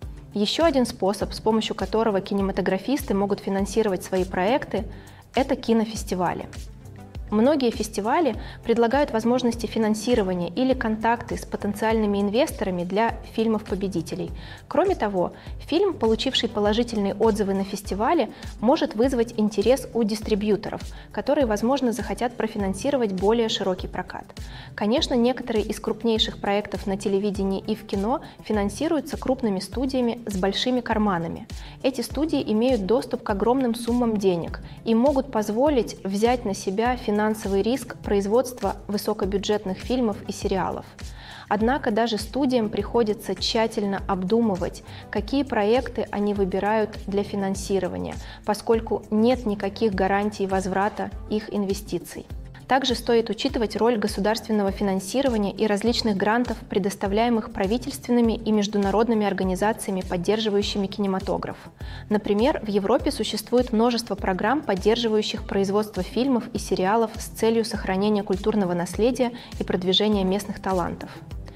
Еще один способ, с помощью которого кинематографисты могут финансировать свои проекты, это кинофестивали. Многие фестивали предлагают возможности финансирования или контакты с потенциальными инвесторами для фильмов-победителей. Кроме того, фильм, получивший положительные отзывы на фестивале, может вызвать интерес у дистрибьюторов, которые, возможно, захотят профинансировать более широкий прокат. Конечно, некоторые из крупнейших проектов на телевидении и в кино финансируются крупными студиями с большими карманами. Эти студии имеют доступ к огромным суммам денег и могут позволить взять на себя финансовый риск производства высокобюджетных фильмов и сериалов. Однако даже студиям приходится тщательно обдумывать, какие проекты они выбирают для финансирования, поскольку нет никаких гарантий возврата их инвестиций. Также стоит учитывать роль государственного финансирования и различных грантов, предоставляемых правительственными и международными организациями, поддерживающими кинематограф. Например, в Европе существует множество программ, поддерживающих производство фильмов и сериалов с целью сохранения культурного наследия и продвижения местных талантов.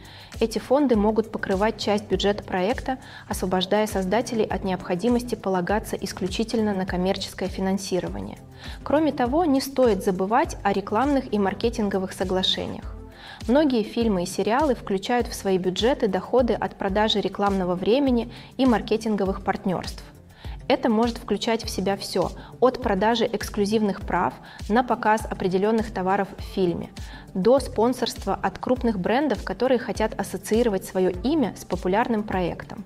Эти фонды могут покрывать часть бюджета проекта, освобождая создателей от необходимости полагаться исключительно на коммерческое финансирование. Кроме того, не стоит забывать о рекламных и маркетинговых соглашениях. Многие фильмы и сериалы включают в свои бюджеты доходы от продажи рекламного времени и маркетинговых партнерств. Это может включать в себя все, от продажи эксклюзивных прав на показ определенных товаров в фильме, до спонсорства от крупных брендов, которые хотят ассоциировать свое имя с популярным проектом.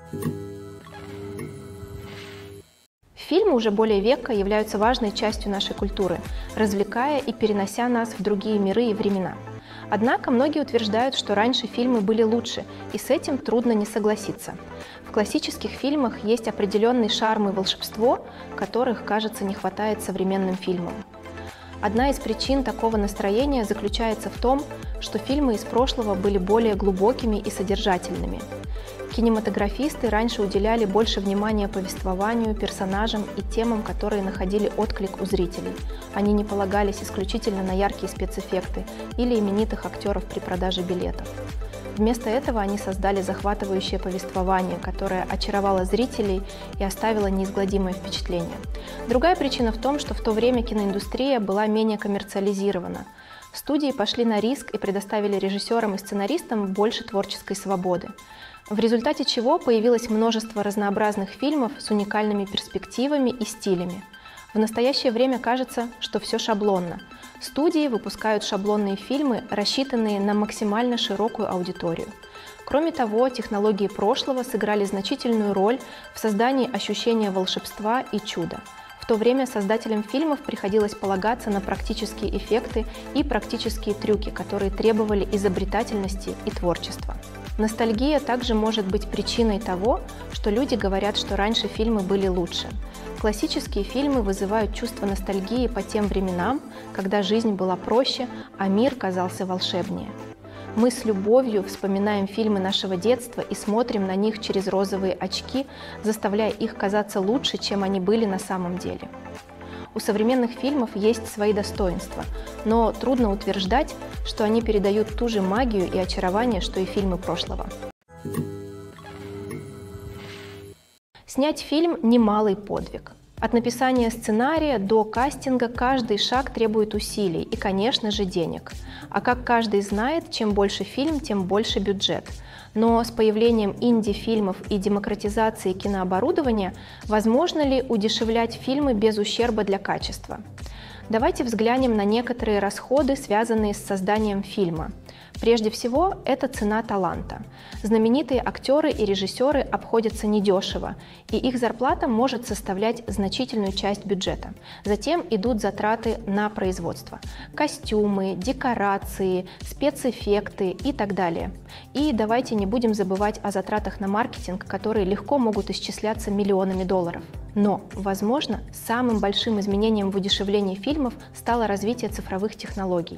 Фильмы уже более века являются важной частью нашей культуры, развлекая и перенося нас в другие миры и времена. Однако многие утверждают, что раньше фильмы были лучше, и с этим трудно не согласиться. В классических фильмах есть определенный шарм и волшебство, которых, кажется, не хватает современным фильмам. Одна из причин такого настроения заключается в том, что фильмы из прошлого были более глубокими и содержательными. Кинематографисты раньше уделяли больше внимания повествованию, персонажам и темам, которые находили отклик у зрителей. Они не полагались исключительно на яркие спецэффекты или именитых актеров при продаже билетов. Вместо этого они создали захватывающее повествование, которое очаровало зрителей и оставило неизгладимое впечатление. Другая причина в том, что в то время киноиндустрия была менее коммерциализирована. Студии пошли на риск и предоставили режиссерам и сценаристам больше творческой свободы, в результате чего появилось множество разнообразных фильмов с уникальными перспективами и стилями. В настоящее время кажется, что все шаблонно. Студии выпускают шаблонные фильмы, рассчитанные на максимально широкую аудиторию. Кроме того, технологии прошлого сыграли значительную роль в создании ощущения волшебства и чуда. В то время создателям фильмов приходилось полагаться на практические эффекты и практические трюки, которые требовали изобретательности и творчества. Ностальгия также может быть причиной того, что люди говорят, что раньше фильмы были лучше. Классические фильмы вызывают чувство ностальгии по тем временам, когда жизнь была проще, а мир казался волшебнее. Мы с любовью вспоминаем фильмы нашего детства и смотрим на них через розовые очки, заставляя их казаться лучше, чем они были на самом деле. У современных фильмов есть свои достоинства, но трудно утверждать, что они передают ту же магию и очарование, что и фильмы прошлого. Снять фильм – немалый подвиг. От написания сценария до кастинга каждый шаг требует усилий и, конечно же, денег. А как каждый знает, чем больше фильм, тем больше бюджет. Но с появлением инди-фильмов и демократизацией кинооборудования возможно ли удешевлять фильмы без ущерба для качества? Давайте взглянем на некоторые расходы, связанные с созданием фильма. Прежде всего, это цена таланта. Знаменитые актеры и режиссеры обходятся недешево, и их зарплата может составлять значительную часть бюджета. Затем идут затраты на производство. Костюмы, декорации, спецэффекты и так далее. И давайте не будем забывать о затратах на маркетинг, которые легко могут исчисляться миллионами долларов. Но, возможно, самым большим изменением в удешевлении фильмов стало развитие цифровых технологий.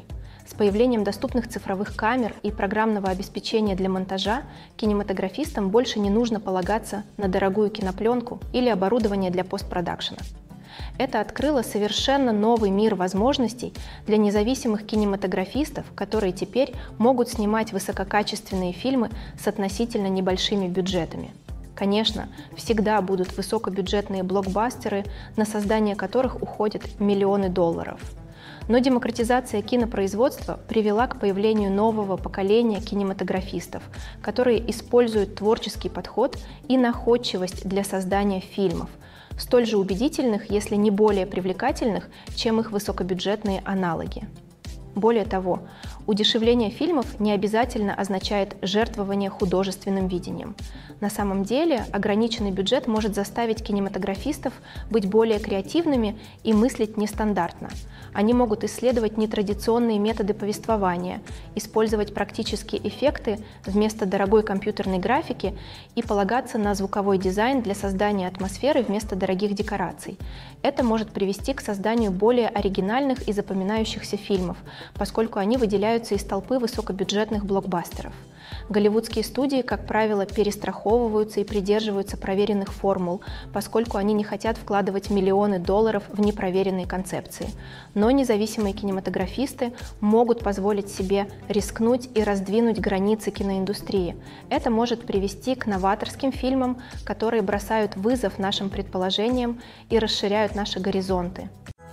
С появлением доступных цифровых камер и программного обеспечения для монтажа кинематографистам больше не нужно полагаться на дорогую кинопленку или оборудование для постпродакшена. Это открыло совершенно новый мир возможностей для независимых кинематографистов, которые теперь могут снимать высококачественные фильмы с относительно небольшими бюджетами. Конечно, всегда будут высокобюджетные блокбастеры, на создание которых уходят миллионы долларов. Но демократизация кинопроизводства привела к появлению нового поколения кинематографистов, которые используют творческий подход и находчивость для создания фильмов, столь же убедительных, если не более привлекательных, чем их высокобюджетные аналоги. Более того, удешевление фильмов не обязательно означает жертвование художественным видением. На самом деле, ограниченный бюджет может заставить кинематографистов быть более креативными и мыслить нестандартно. Они могут исследовать нетрадиционные методы повествования, использовать практические эффекты вместо дорогой компьютерной графики и полагаться на звуковой дизайн для создания атмосферы вместо дорогих декораций. Это может привести к созданию более оригинальных и запоминающихся фильмов, поскольку они выделяются из толпы высокобюджетных блокбастеров. Голливудские студии, как правило, перестраховываются и придерживаются проверенных формул, поскольку они не хотят вкладывать миллионы долларов в непроверенные концепции. Но независимые кинематографисты могут позволить себе рискнуть и раздвинуть границы киноиндустрии. Это может привести к новаторским фильмам, которые бросают вызов нашим предположениям и расширяют наши горизонты.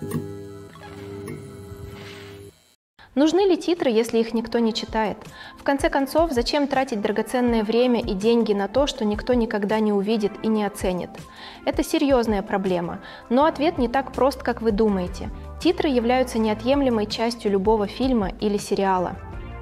Нужны ли титры, если их никто не читает? В конце концов, зачем тратить драгоценное время и деньги на то, что никто никогда не увидит и не оценит? Это серьезная проблема, но ответ не так прост, как вы думаете. Титры являются неотъемлемой частью любого фильма или сериала.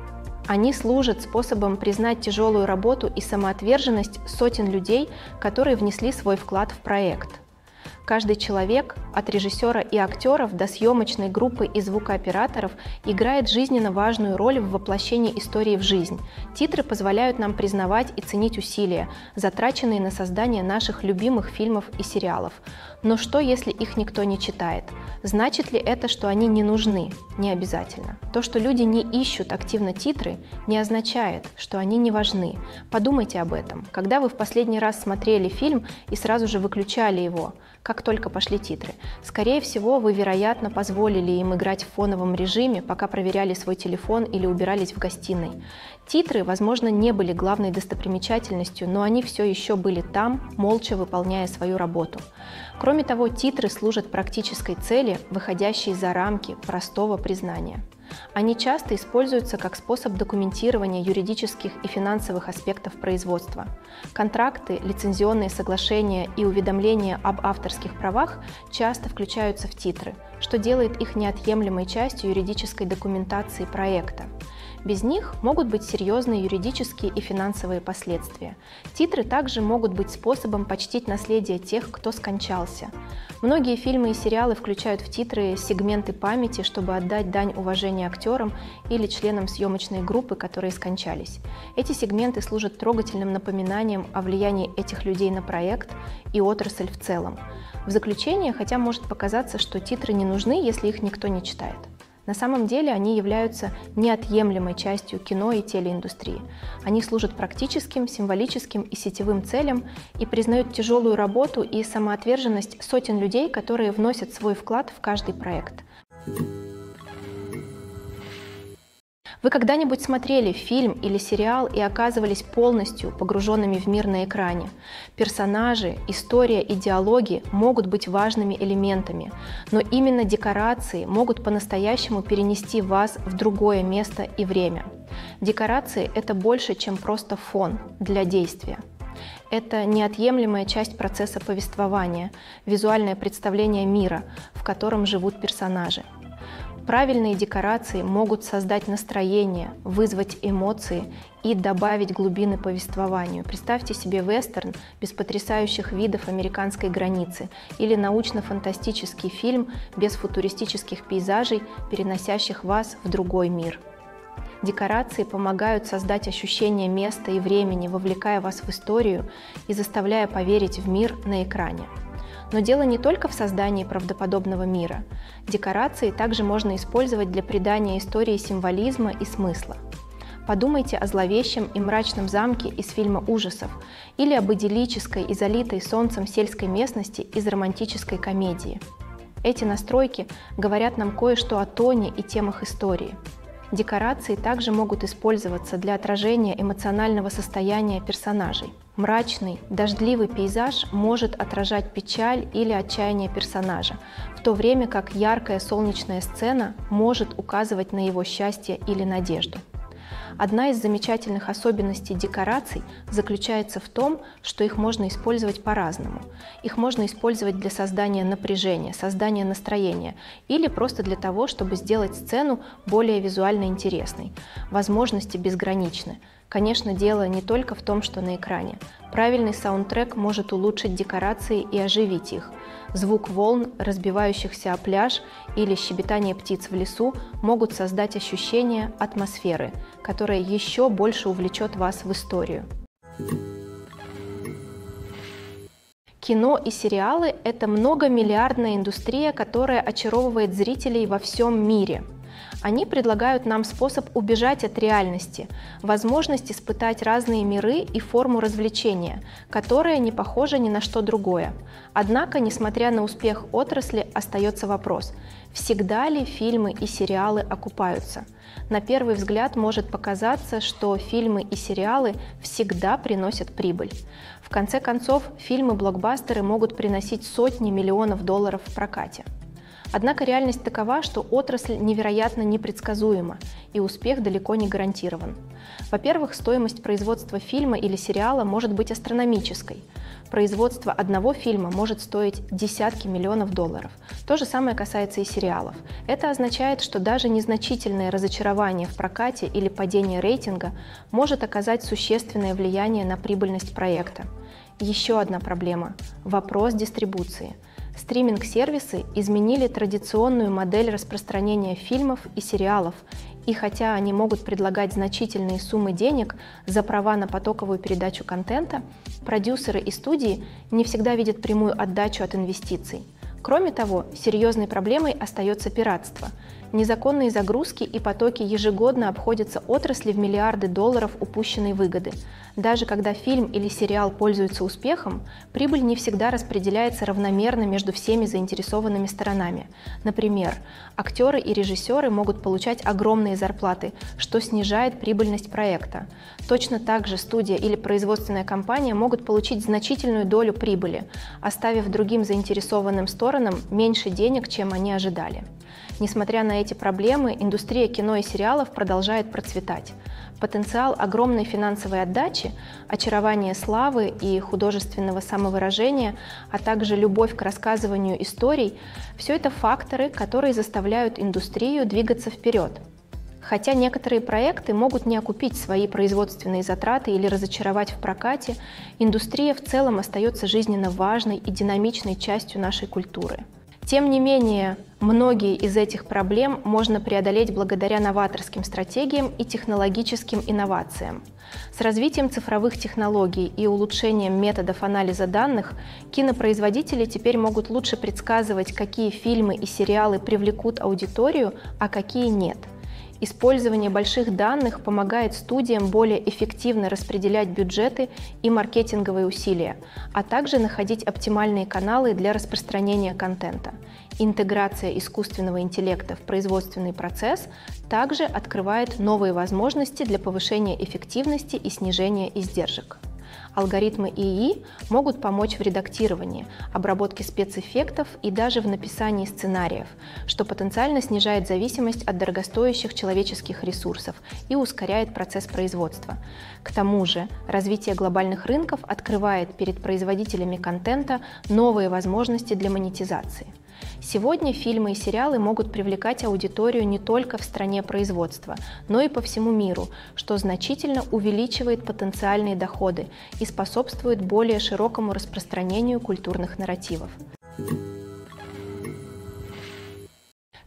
Они служат способом признать тяжелую работу и самоотверженность сотен людей, которые внесли свой вклад в проект. Каждый человек, от режиссера и актеров до съемочной группы и звукооператоров, играет жизненно важную роль в воплощении истории в жизнь. Титры позволяют нам признавать и ценить усилия, затраченные на создание наших любимых фильмов и сериалов. Но что, если их никто не читает? Значит ли это, что они не нужны? Не обязательно. То, что люди не ищут активно титры, не означает, что они не важны. Подумайте об этом. Когда вы в последний раз смотрели фильм и сразу же выключали его, как только пошли титры? Скорее всего, вы, вероятно, позволили им играть в фоновом режиме, пока проверяли свой телефон или убирались в гостиной. Титры, возможно, не были главной достопримечательностью, но они все еще были там, молча выполняя свою работу. Кроме того, титры служат практической цели, выходящей за рамки простого признания. Они часто используются как способ документирования юридических и финансовых аспектов производства. Контракты, лицензионные соглашения и уведомления об авторских правах часто включаются в титры, что делает их неотъемлемой частью юридической документации проекта. Без них могут быть серьезные юридические и финансовые последствия. Титры также могут быть способом почтить наследие тех, кто скончался. Многие фильмы и сериалы включают в титры сегменты памяти, чтобы отдать дань уважения актерам или членам съемочной группы, которые скончались. Эти сегменты служат трогательным напоминанием о влиянии этих людей на проект и отрасль в целом. В заключение, хотя может показаться, что титры не нужны, если их никто не читает. На самом деле они являются неотъемлемой частью кино и телеиндустрии. Они служат практическим, символическим и сетевым целям и признают тяжелую работу и самоотверженность сотен людей, которые вносят свой вклад в каждый проект. Вы когда-нибудь смотрели фильм или сериал и оказывались полностью погруженными в мир на экране? Персонажи, история и диалоги могут быть важными элементами, но именно декорации могут по-настоящему перенести вас в другое место и время. Декорации – это больше, чем просто фон для действия. Это неотъемлемая часть процесса повествования, визуальное представление мира, в котором живут персонажи. Правильные декорации могут создать настроение, вызвать эмоции и добавить глубины повествованию. Представьте себе вестерн без потрясающих видов американской границы или научно-фантастический фильм без футуристических пейзажей, переносящих вас в другой мир. Декорации помогают создать ощущение места и времени, вовлекая вас в историю и заставляя поверить в мир на экране. Но дело не только в создании правдоподобного мира. Декорации также можно использовать для придания истории символизма и смысла. Подумайте о зловещем и мрачном замке из фильма ужасов или об идиллической и залитой солнцем сельской местности из романтической комедии. Эти настройки говорят нам кое-что о тоне и темах истории. Декорации также могут использоваться для отражения эмоционального состояния персонажей. Мрачный, дождливый пейзаж может отражать печаль или отчаяние персонажа, в то время как яркая солнечная сцена может указывать на его счастье или надежду. Одна из замечательных особенностей декораций заключается в том, что их можно использовать по-разному. Их можно использовать для создания напряжения, создания настроения или просто для того, чтобы сделать сцену более визуально интересной. Возможности безграничны. Конечно, дело не только в том, что на экране. Правильный саундтрек может улучшить декорации и оживить их. Звук волн, разбивающихся о пляж, или щебетание птиц в лесу могут создать ощущение атмосферы, которая еще больше увлечет вас в историю. Кино и сериалы – это многомиллиардная индустрия, которая очаровывает зрителей во всем мире. Они предлагают нам способ убежать от реальности, возможность испытать разные миры и форму развлечения, которая не похожа ни на что другое. Однако, несмотря на успех отрасли, остается вопрос: всегда ли фильмы и сериалы окупаются? На первый взгляд может показаться, что фильмы и сериалы всегда приносят прибыль. В конце концов, фильмы-блокбастеры могут приносить сотни миллионов долларов в прокате. Однако реальность такова, что отрасль невероятно непредсказуема, и успех далеко не гарантирован. Во-первых, стоимость производства фильма или сериала может быть астрономической. Производство одного фильма может стоить десятки миллионов долларов. То же самое касается и сериалов. Это означает, что даже незначительное разочарование в прокате или падение рейтинга может оказать существенное влияние на прибыльность проекта. Еще одна проблема – вопрос дистрибуции. Стриминг-сервисы изменили традиционную модель распространения фильмов и сериалов, и хотя они могут предлагать значительные суммы денег за права на потоковую передачу контента, продюсеры и студии не всегда видят прямую отдачу от инвестиций. Кроме того, серьезной проблемой остается пиратство. Незаконные загрузки и потоки ежегодно обходятся отрасли в миллиарды долларов упущенной выгоды. Даже когда фильм или сериал пользуются успехом, прибыль не всегда распределяется равномерно между всеми заинтересованными сторонами. Например, актеры и режиссеры могут получать огромные зарплаты, что снижает прибыльность проекта. Точно так же студия или производственная компания могут получить значительную долю прибыли, оставив другим заинтересованным сторонам меньше денег, чем они ожидали. Несмотря на эти проблемы, индустрия кино и сериалов продолжает процветать. Потенциал огромной финансовой отдачи, очарование славы и художественного самовыражения, а также любовь к рассказыванию историй – все это факторы, которые заставляют индустрию двигаться вперед. Хотя некоторые проекты могут не окупить свои производственные затраты или разочаровать в прокате, индустрия в целом остается жизненно важной и динамичной частью нашей культуры. Тем не менее, многие из этих проблем можно преодолеть благодаря новаторским стратегиям и технологическим инновациям. С развитием цифровых технологий и улучшением методов анализа данных кинопроизводители теперь могут лучше предсказывать, какие фильмы и сериалы привлекут аудиторию, а какие нет. Использование больших данных помогает студиям более эффективно распределять бюджеты и маркетинговые усилия, а также находить оптимальные каналы для распространения контента. Интеграция искусственного интеллекта в производственный процесс также открывает новые возможности для повышения эффективности и снижения издержек. Алгоритмы ИИ могут помочь в редактировании, обработке спецэффектов и даже в написании сценариев, что потенциально снижает зависимость от дорогостоящих человеческих ресурсов и ускоряет процесс производства. К тому же, развитие глобальных рынков открывает перед производителями контента новые возможности для монетизации. Сегодня фильмы и сериалы могут привлекать аудиторию не только в стране производства, но и по всему миру, что значительно увеличивает потенциальные доходы и способствует более широкому распространению культурных нарративов.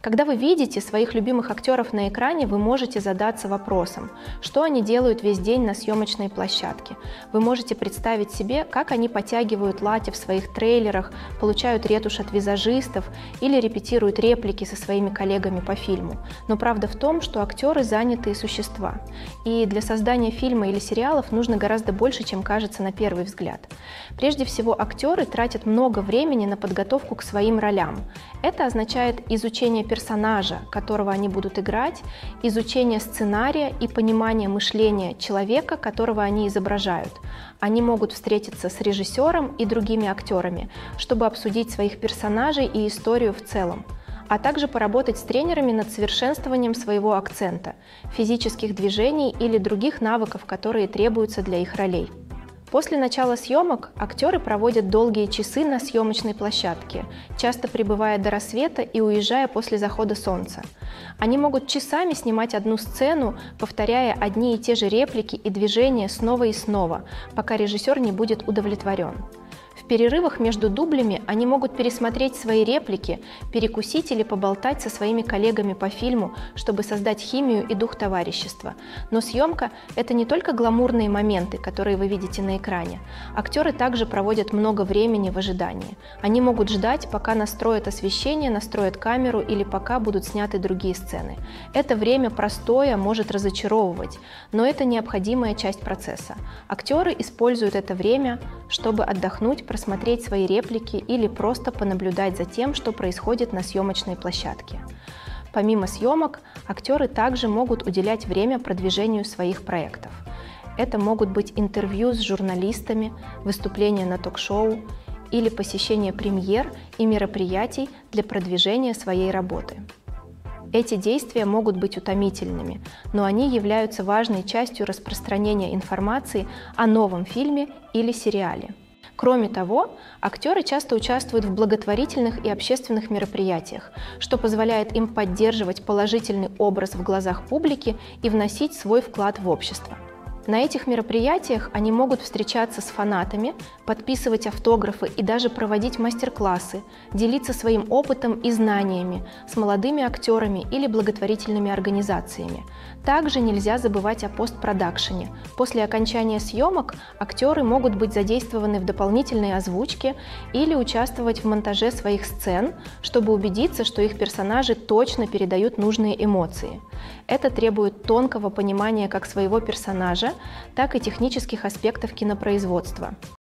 Когда вы видите своих любимых актеров на экране, вы можете задаться вопросом, что они делают весь день на съемочной площадке. Вы можете представить себе, как они подтягивают лати в своих трейлерах, получают ретушь от визажистов или репетируют реплики со своими коллегами по фильму. Но правда в том, что актеры занятые существа. И для создания фильма или сериалов нужно гораздо больше, чем кажется на первый взгляд. Прежде всего, актеры тратят много времени на подготовку к своим ролям. Это означает изучение персонажа, которого они будут играть, изучение сценария и понимание мышления человека, которого они изображают. Они могут встретиться с режиссером и другими актерами, чтобы обсудить своих персонажей и историю в целом, а также поработать с тренерами над совершенствованием своего акцента, физических движений или других навыков, которые требуются для их ролей. После начала съемок актеры проводят долгие часы на съемочной площадке, часто пребывая до рассвета и уезжая после захода солнца. Они могут часами снимать одну сцену, повторяя одни и те же реплики и движения снова и снова, пока режиссер не будет удовлетворен. В перерывах между дублями они могут пересмотреть свои реплики, перекусить или поболтать со своими коллегами по фильму, чтобы создать химию и дух товарищества. Но съемка – это не только гламурные моменты, которые вы видите на экране. Актеры также проводят много времени в ожидании. Они могут ждать, пока настроят освещение, настроят камеру или пока будут сняты другие сцены. Это время простое может разочаровывать, но это необходимая часть процесса. Актеры используют это время, чтобы отдохнуть, просмотреть свои реплики или просто понаблюдать за тем, что происходит на съемочной площадке. Помимо съемок, актеры также могут уделять время продвижению своих проектов. Это могут быть интервью с журналистами, выступления на ток-шоу или посещение премьер и мероприятий для продвижения своей работы. Эти действия могут быть утомительными, но они являются важной частью распространения информации о новом фильме или сериале. Кроме того, актеры часто участвуют в благотворительных и общественных мероприятиях, что позволяет им поддерживать положительный образ в глазах публики и вносить свой вклад в общество. На этих мероприятиях они могут встречаться с фанатами, подписывать автографы и даже проводить мастер-классы, делиться своим опытом и знаниями с молодыми актерами или благотворительными организациями. Также нельзя забывать о постпродакшене. После окончания съемок актеры могут быть задействованы в дополнительной озвучке или участвовать в монтаже своих сцен, чтобы убедиться, что их персонажи точно передают нужные эмоции. Это требует тонкого понимания как своего персонажа, так и технических аспектов кинопроизводства.